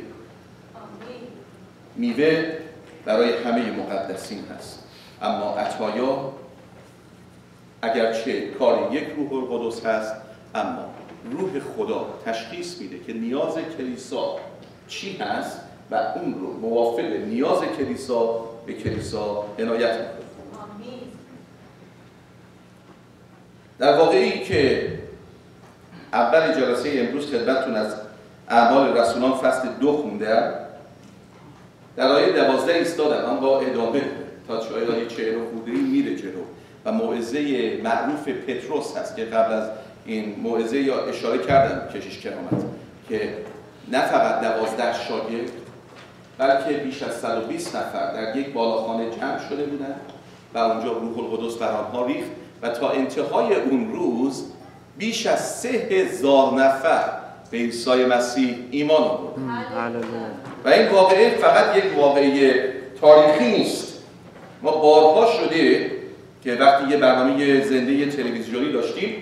میوه برای همه مقدسین هست، اما عطایا اگرچه کار یک روح القدس هست، اما روح خدا تشخیص میده که نیاز کلیسا چی هست و اون رو موافق نیاز کلیسا به کلیسا عنایت میکنه. در واقعی که اول جلسه امروز خدمتتون از اعمال رسولان فصل 2 خوندم، در آیه 12 ایستادم، من با ادامه تا شاید آیه 40 خودی میره جلو و موعظه معروف پتروس هست که قبل از این موعظه یا اشاره کردم کشیش کرامت که نه فقط 12 شاگرد بلکه بیش از 120 نفر در یک بالاخانه جمع شده بودند و اونجا روح القدس بر آنها ریخت و تا انتهای اون روز بیش از 3000 نفر به عیسی مسیح ایمان آوردند. و این واقعه فقط یک واقعه تاریخی نیست. ما بارها شده که وقتی یه برنامه زنده تلویزیونی داشتیم،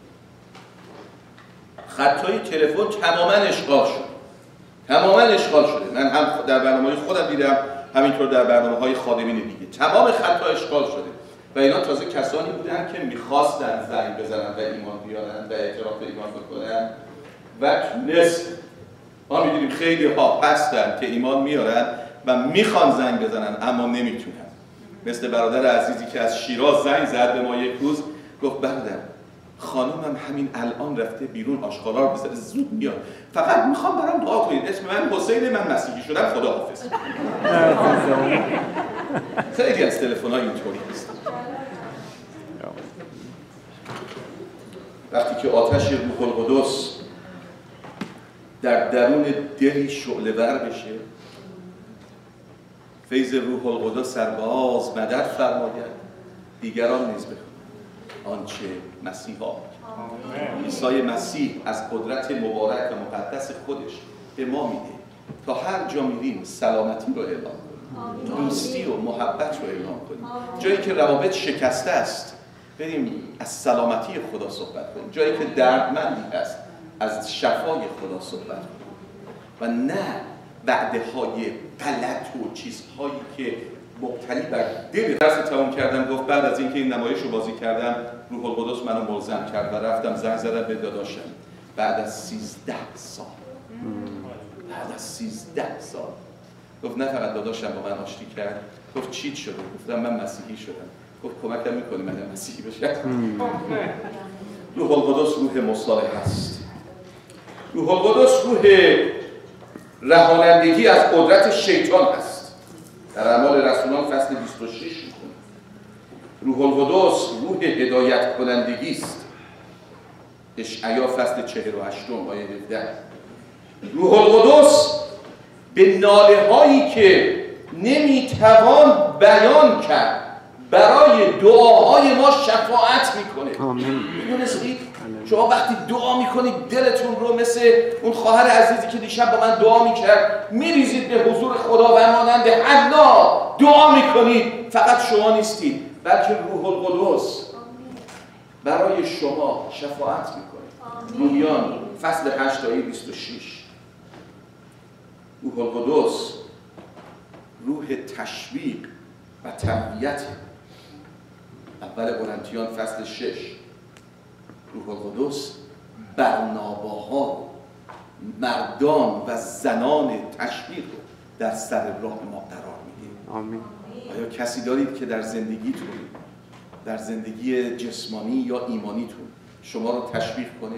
خطای تلفن تماما اشغال شد. تماما اشغال شده. من هم در برنامه خودم دیدم، همینطور در برنامه‌های خادمین دیگه. تمام خطا اشغال شده. و اینا تازه کسانی بودن که می‌خواستن زنگ بزنن و ایمان بیارن و اعتراف به ایمان بکنن و تونست. ما می‌دونیم خیلی ها هستن که ایمان میارن و میخوان زنگ بزنن اما نمیتونن. مثل برادر عزیزی که از شیراز زنگ زد به ما یک روز، گفت برادر خانومم همین الان رفته بیرون آشغالا رو بزنه، زود میاد، فقط میخوام برام دعا کنید، اسم من حسین، من مسیحی شدم، خداحافظ. خیلی از تلفن‌ها اینطوری هست. وقتی که آتش روح القدس در درون دلی شعله‌ور بشه، فیض روح القدس سرباز مدد فرماید، دیگران نیز بکنند آنچه مسیحا. عیسی مسیح از قدرت مبارک و مقدس خودش به ما میده تا هر جا میریم سلامتی رو اعلام کنیم، دوستی و محبت رو اعلام کنیم. جایی که روابط شکسته است بریم از سلامتی خدا صحبت کنیم، جایی که دردمندی هست از شفای خدا صحبت کنیم و نه وعده های غلط و چیزهایی که مبتنی بر دل. درس تمام کردم، گفت بعد از اینکه این نمایش رو بازی کردم روح القدس منو ملزم کرد و رفتم زنگ زدم به داداشم بعد از 13 سال. بعد از 13 سال گفت نه فقط داداشم با من آشتی کرد، گفت چیت شده؟ گفتم من مسیحی شدم. گفت کمکم میکنی من مسیحی بشم؟ روح القدس روح مصالحه است. روح القدس روح رهانندگی از قدرت شیطان است. در اعمال رسولان فصل 26 می‌خونیم. روح القدس روح هدایت کنندگی است. اشعیا فصل 48 آیه 17. روح القدس به ناله‌هایی که نمیتوان بیان کرد برای دعاهای ما شفاعت میکنه. آمین. می‌دونستید؟ شما وقتی دعا میکنید دلتون رو مثل اون خواهر عزیزی که دیشب با من دعا میکرد میریزید به حضور خدا و مانند حنا دعا میکنید. فقط شما نیستید بلکه روح القدس برای شما شفاعت میکنه. رومیان فصل 8 آیه 26. روح القدس روح تشویق و تقویت. اول قرنتیان فصل 6. روح القدس برناباها مردان و زنان تشویق رو در سر راه ما قرار میده. آمین. آیا کسی دارید که در زندگیتون، در زندگی جسمانی یا ایمانیتون شما رو تشویق کنه؟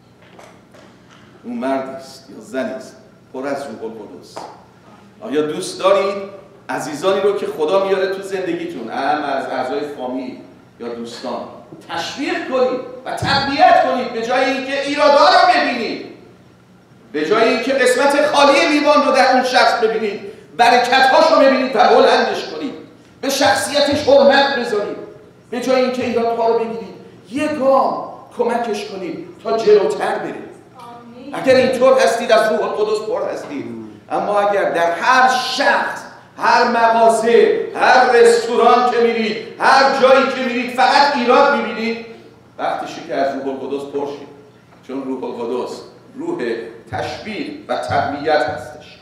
اون مردی است یا زنی است پر از روح القدس. آیا دوست دارید عزیزانی رو که خدا میاره تو زندگیتون، هم از اعضای فامیل یا دوستان، تشویق کنید و تقویت کنید به جای اینکه ایرادها رو ببینید، به جای اینکه قسمت خالی لیوان رو در اون شخص ببینید، برکت‌هاش رو ببینید و بلندش کنید، به شخصیتش حرمت بذارید، به جای اینکه ایرادها رو بگیرید یه گام کمکش کنید تا جلوتر بره. اگر اینطور هستید از روح القدس پر هستید. اما اگر در هر شخص، هر مغازه، هر رستوران که میرید، هر جایی که میرید فقط ایراد میبینید، وقتشه که از روح القدس پر شید. چون روح القدس روح تشویق و تقویت هستش.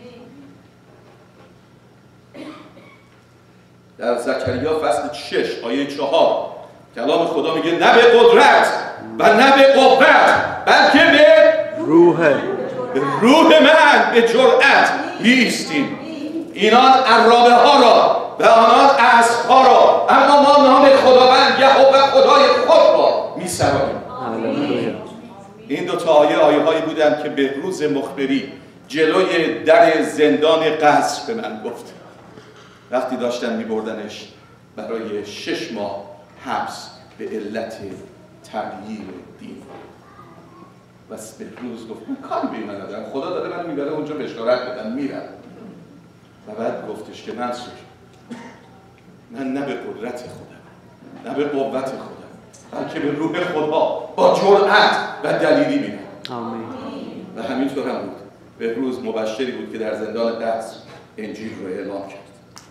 در زکریا فصل 6 آیه 4 کلام خدا میگه نه به قدرت و نه به قوت بلکه به روح من به جرأت میایستیم. اینان عرابه ها را و آنان اسب ها را، اما ما نام خداوند یهوه خدای خود را میسراییم. این دو تا آیه هایی بودن که بهروز مخبری جلوی در زندان قصر به من گفت وقتی داشتن میبردنش برای 6 ماه حبس به علت تغییر دین. بس بهروز گفت من کاری به من ندارم، خدا داره من میبره اونجا بشارت بدم، میرم. و بعد گفتش که منصور، من نه به قدرت خودم نه به قوت خودم بلکه به روح خدا با جرأت و دلیلی میرم. و همینطور هم بود. بهروز مبشری بود که در زندان قصر انجیل رو اعلام کرد.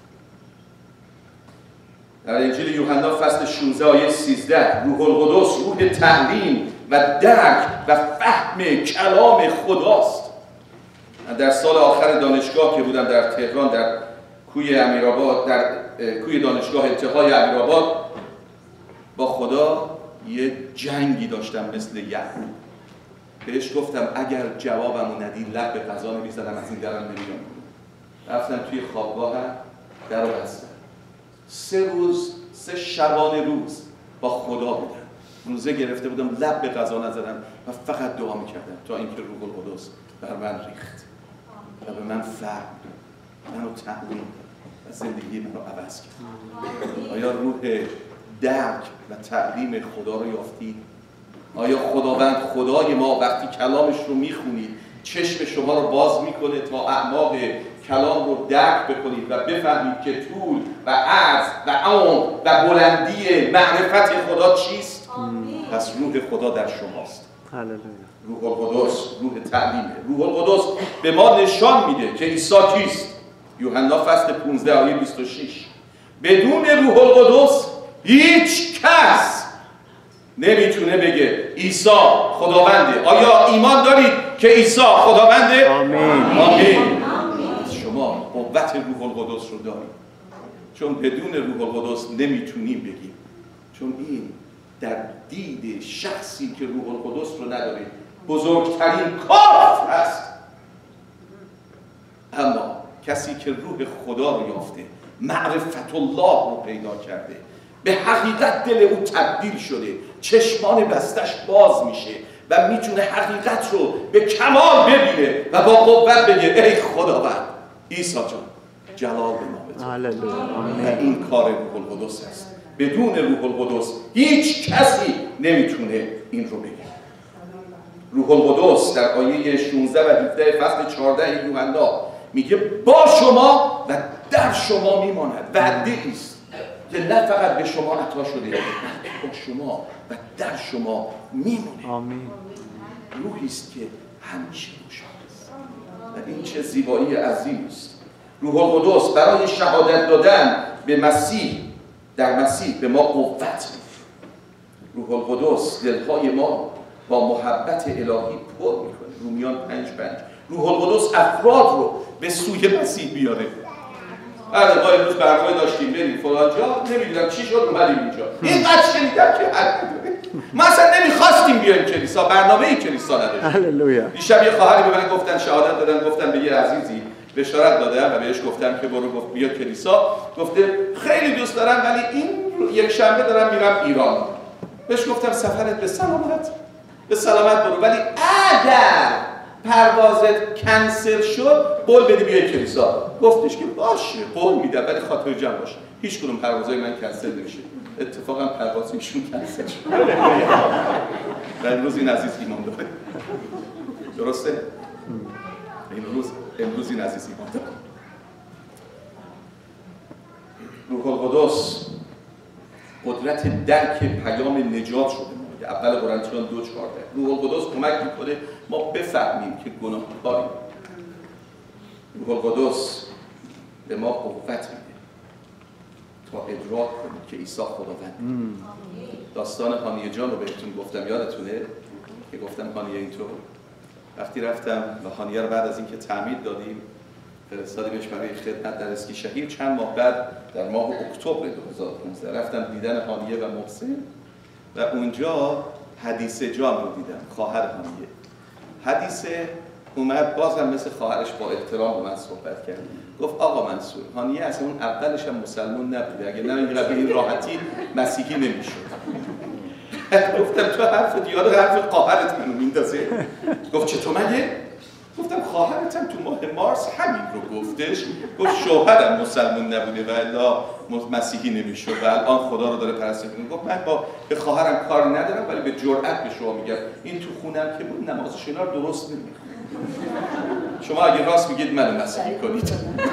در انجیل یوحنا فصل 16 آیه 13 روح القدس روح تعلیم و درک و فهم کلام خداست. در سال آخر دانشگاه که بودم در تهران، در کوی امیرآباد، در کوی دانشگاه انتهای امیرآباد، با خدا یه جنگی داشتم مثل یعقوب. بهش گفتم اگر جوابمو ندی لب به قضا نمیزدم، از این درم نمیام. رفتم توی خوابگاه در رو بستم. 3 شبانه روز با خدا بودم. روزه گرفته بودم، لب به قضا نزدم و فقط دعا میکردم تا اینکه روح القدس بر من ریخت و به من فهم داد، منو تعلیم و زندگی منو عوض کرد. آیا روح درک و تعلیم خدا رو یافتید؟ آیا خداوند خدای ما وقتی کلامش رو میخونید چشم شما رو باز میکنه تا اعماق کلام رو درک بکنید و بفهمید که طول و عرض و عمق و بلندی معرفت خدا چیست؟ پس روح خدا در شماست. روح القدس روح تعلیمه. روح القدس به ما نشان میده که عیسی کیست. یوحنا فصل 15 آیه 26 بدون روح القدس هیچ کس نمیتونه بگه عیسی خداونده. آیا ایمان دارید که عیسی خداونده؟ آمین. آمین. شما قوت روح القدس رو دارید، چون بدون روح القدس نمیتونیم بگیم، چون این در دید شخصی که روح القدس رو نداره بزرگترین کار هست. اما کسی که روح خدا رو یافته، معرفت الله رو پیدا کرده، به حقیقت دل او تبدیل شده، چشمان بستش باز میشه و میتونه حقیقت رو به کمال ببینه و با قوت بگه ای خداوند عیسی جان جلال به نامت. و این کار روح القدس است. بدون روح القدس هیچ کسی نمیتونه این رو بگه. روح القدس در آیه 16 و 17 فصل 14 یوحنا میگه با شما و در شما میماند. وعده است که نه فقط به شما عطا شده، با شما و در شما میمونه. آمین. روحی است که همیشه با شماست و این چه زیبایی عظیم است. روح القدس برای شهادت دادن به مسیح، در مسیح به ما قوت میده. روح القدس دلهای ما با محبت الهی پر میکنه. رومیان 5:5 روح القدس افراد رو به سوی مسیح بیاره. بعد ما امروز برنامه داشتیم بریم فلان جا، نمیدونم چی شد اومدیم اینجا. اینقدر شنیدم که حد نداره. ما اصلا نمیخواستیم بیایم کلیسا، برنامه کلیسا نداشتیم. هللویا. دیشب یه خواهری به من گفتن شهادت دادن، گفتن به یه عزیزی بشارت دادم و بهش گفتم که برو گفت بیا کلیسا. گفته خیلی دوست دارم ولی این یک شنبه دارم میرم ایران. بهش گفتم سفرت به سلامت برو، ولی اگر پروازت کنسل شد قول بدی بیای کلیسا. گفتش که باشه قول میدم ولی خاطر جمع باشه. هیچ کدوم پروازهای من کنسل نمیشه. اتفاقا پرواز ایشون کنسل شد. و امروز این عزیز ایمان داره. درسته؟ امروز این عزیز ایمان داره. روح القدس قدرت درک پیام نجات رو به ما میگه. اول قرنتیان 2:14 روح القدس کمک میکنه ما بفهمیم که گناهکاریم. روح القدس به ما قوت میده تا ادراک کنیم که عیسی خداوند. داستان هانیه جان رو بهتون گفتم، یادتونه که گفتم هانیه اینطور وقتی رفتم و هانیه رو بعد از اینکه تعمید دادیم فرستادیمش برای خدمت در اسکی شهیر، چند ماه بعد در ماه اکتبر 2015 رفتم دیدن هانیه و محسن و اونجا حدیثه جان رو دیدم، خواهر هانیه. حدیثه اومد بازم مثل خواهرش با احترام با من صحبت کرد، گفت آقا منصور هانیه از اون اولش هم مسلمان نبوده، اگه نه به این راحتی مسیحی نمیشد. گفتم تو حرفت یاد حرف خواهرت منو میندازه. گفت چطور مگه؟ گفتم خواهرتم تو ماه مارس همین رو گفتش، گفت شوهرم مسلمان نبوده و الا مسیحی نمیشد و الان خدا رو داره پرستش میکنه. گفت من به خواهرم کاری ندارم ولی به جرئت به شما میگم این تو خونم که بود نماز شنا درست نمیخونه. شما اگه راست میگید منو مسیحی کنید.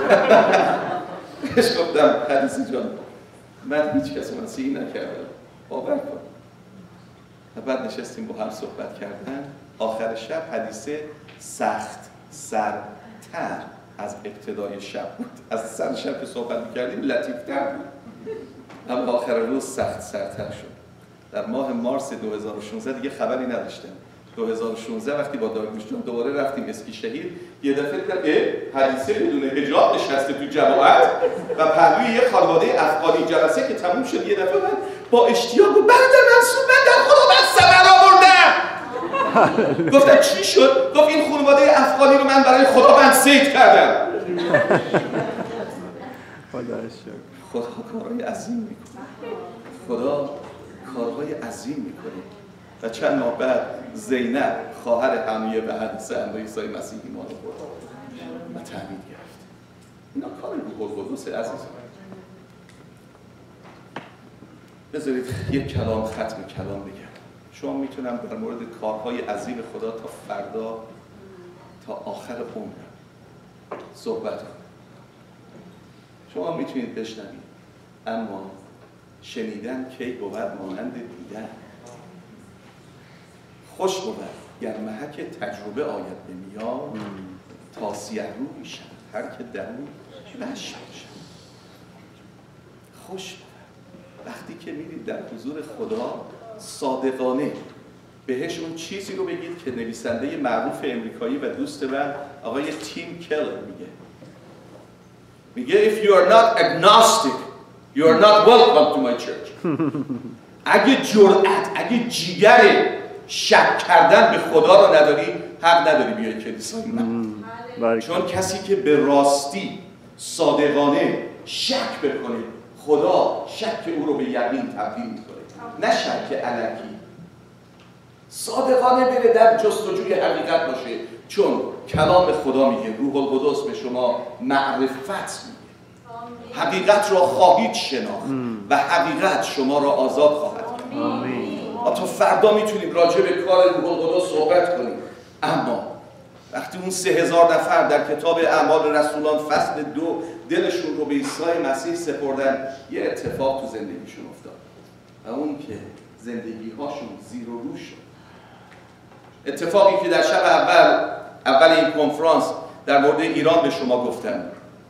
بهش گفتم حدیثی جان من هیچ کس مسیحی نکردم، باور کن. و بعد نشستیم با هم صحبت کردن. آخر شب حدیثه سخت سرتر از ابتدای شب بود. از سر شب که صحبت میکردیم لطیفتر بود، اما آخر روز سخت سرتر شد. در ماه مارس 2016 دیگه خبری نداشتم. 2016 وقتی با داریوش جان دوباره رفتیم اسکی شهیر، یه دفعه دیدم حدیثه بدون حجاب نشسته تو جماعت و پهلوی یه خانواده افغانی جلسه که تموم شد، یه دفعه من با اشتیاق و برادر منصور من در خداوند ثمر آوردم. گفتم چی شد؟ گفت این خانواده افغانی رو من برای خداوند صید کردم. خدا کارهای عظیم میکنه. خدا کارهای عظیم میکنه. و چند ماه بعد زینب خواهر هانیه و حدیثه هم به عیسی مسیح ایمان آورد و تعمید گرفت. اینا کار روح القدس عزیزان. بذارید یک کلام ختم کلام بگم. شما میتونم در مورد کارهای عظیم خدا تا فردا تا آخر عمرم صحبت کنم. شما میتونید بشنوید، اما شنیدن کی بود مانند دیدن. خوش بود گر محک تجربه آید به میان، تا سیه روی شد هر که در او بشر شد. خوش بود وقتی که میرید در حضور خدا صادقانه بهش اون چیزی رو بگید که نویسنده معروف امریکایی و دوست من آقای تیم کلر میگه if you are not agnostic you are not welcome to my church. اگه جرأت، اگه جیگر شک کردن به خدا رو نداری، حق نداری بیای کلیسای من. چون کسی که به راستی صادقانه شک بکنه، خدا شک او رو به یقین تبدیل میکنه، نه شک الکی. صادقانه بره در جستجوی حقیقت باشه، چون کلام خدا میگه روح القدس به شما معرفت میگه. حقیقت را خواهید شناخت و حقیقت شما را آزاد خواهد کرد. تا فردا میتونیم راجع به کار روح القدس صحبت کنیم، اما وقتی اون 3000 نفر در کتاب اعمال رسولان فصل 2 دلشون رو به عیسی مسیح سپردن، یه اتفاق تو زندگیشون افتاد و اون که زندگی‌هاشون زیر و رو شد. اتفاقی که در شب اول این کنفرانس در مورد ایران به شما گفتم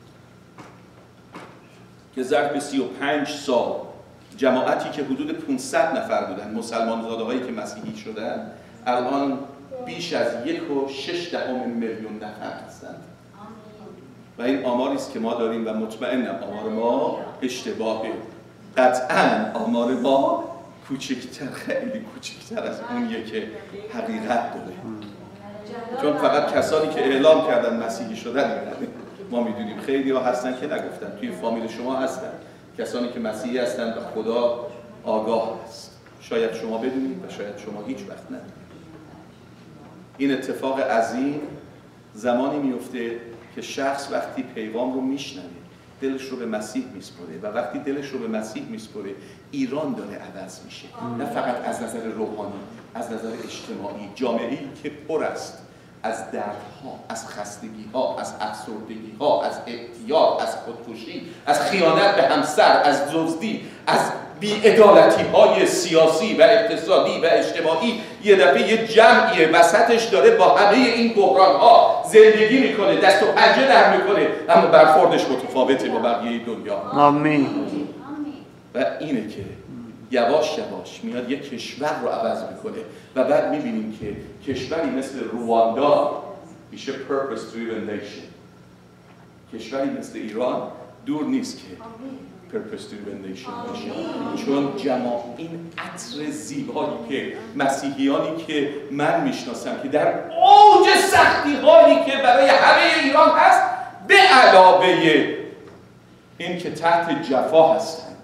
که ظرف 35 سال جماعتی که حدود 500 نفر بودن، مسلمان زاده‌هایی که مسیحی شدن، الان بیش از 1.6 میلیون نفر هستند. و این آماری است که ما داریم و مطمئنم آمار ما اشتباهه. قطعاً آمار ما کوچکتر، خیلی کوچکتر از اونیه که حقیقت داره. چون فقط کسانی که اعلام کردن مسیحی شدن ما میدونیم. خیلی ها هستن که نگفتن، توی فامیل شما هستن کسانی که مسیحی هستن و خدا آگاه است. شاید شما بدونید و شاید شما هیچ وقت ندونید. این اتفاق عظیم زمانی میفته که شخص وقتی پیغام رو میشنوه دلش رو به مسیح میسپره و وقتی دلش رو به مسیح میسپره ایران داره عوض میشه. نه فقط از نظر روحانی، از نظر اجتماعی. جامعه‌ای که پر است از دردها، از خستگی‌ها، از افسردگی‌ها، از اعتیاد، از خودکشی، از خیانت به همسر، از دزدی، از بی‌عدالتی‌های سیاسی و اقتصادی و اجتماعی یه دفعه یه جمعیه وسطش داره با همه این بحران‌ها زندگی میکنه، دست و پنجه در میکنه، اما برخوردش متفاوته با بقیه دنیا. آمین. و اینه که یواش یواش میاد یک کشور رو عوض میکنه و بعد میبینیم که کشوری مثل رواندا میشه purpose driven nation. کشوری مثل ایران دور نیست که purpose driven nation باشه، چون این عطر زیبایی که مسیحیانی که من میشناسم که در اوج سختی هایی که برای همه ایران هست، به علاوه این که تحت جفا هستن،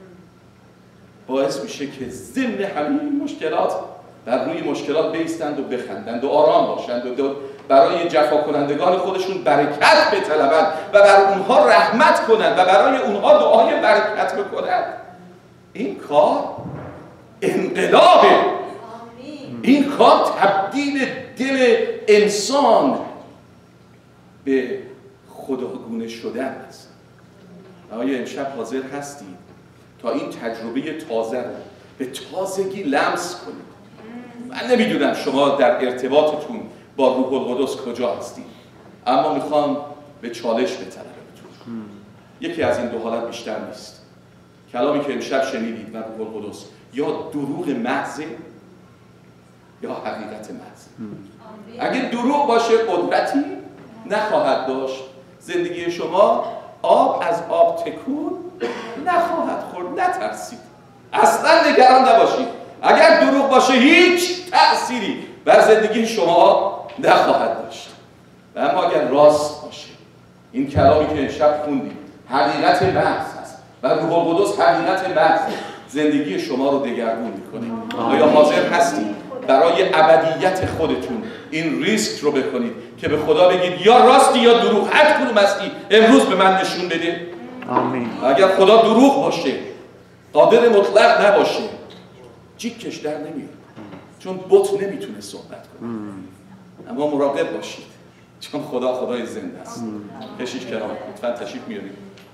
باعث میشه که ضمن همه این مشکلات بر روی مشکلات بایستند و بخندند و آرام باشند و برای جفا کنندگان خودشون برکت بطلبند و بر اونها رحمت کنند و برای اونها دعای برکت بکنند. این کار انقلابه. این کار تبدیل دل انسان به خداگونه شدن است. آیا امشب حاضر هستید تا این تجربه تازه رو به تازگی لمس کنید؟ من نمیدونم شما در ارتباطتون با روح القدس کجا هستید، اما میخوام به چالش بطلبمتون. یکی از این دو حالت بیشتر نیست. کلامی که امشب شنیدید و روح القدس یا دروغ محض یا حقیقت محض. اگه دروغ باشه قدرتی نخواهد داشت. زندگی شما آب از آب تکون نخواهد خورد. نترسید، اصلا نگران نباشید. اگر دروغ باشه هیچ تأثیری بر زندگی شما نخواهد داشت. و اما اگر راست باشه، این کلامی که امشب خوندیم حقیقت محض است و روح القدس حقیقت محض، زندگی شما رو دگرگون میکنه. آیا حاضر هستید برای ابدیت خودتون این ریسک رو بکنید که به خدا بگید یا راستی یا دروغ، هر کدوم هستی امروز به من نشون بده؟ آمین. اگر خدا دروغ باشه، قادر مطلق نباشه، جیکش در نمیاد، چون بت نمیتونه صحبت کنه. اما مراقب باشید، چون خدا خدای زنده است. کشیش کرام لطفاً تشریف میارید.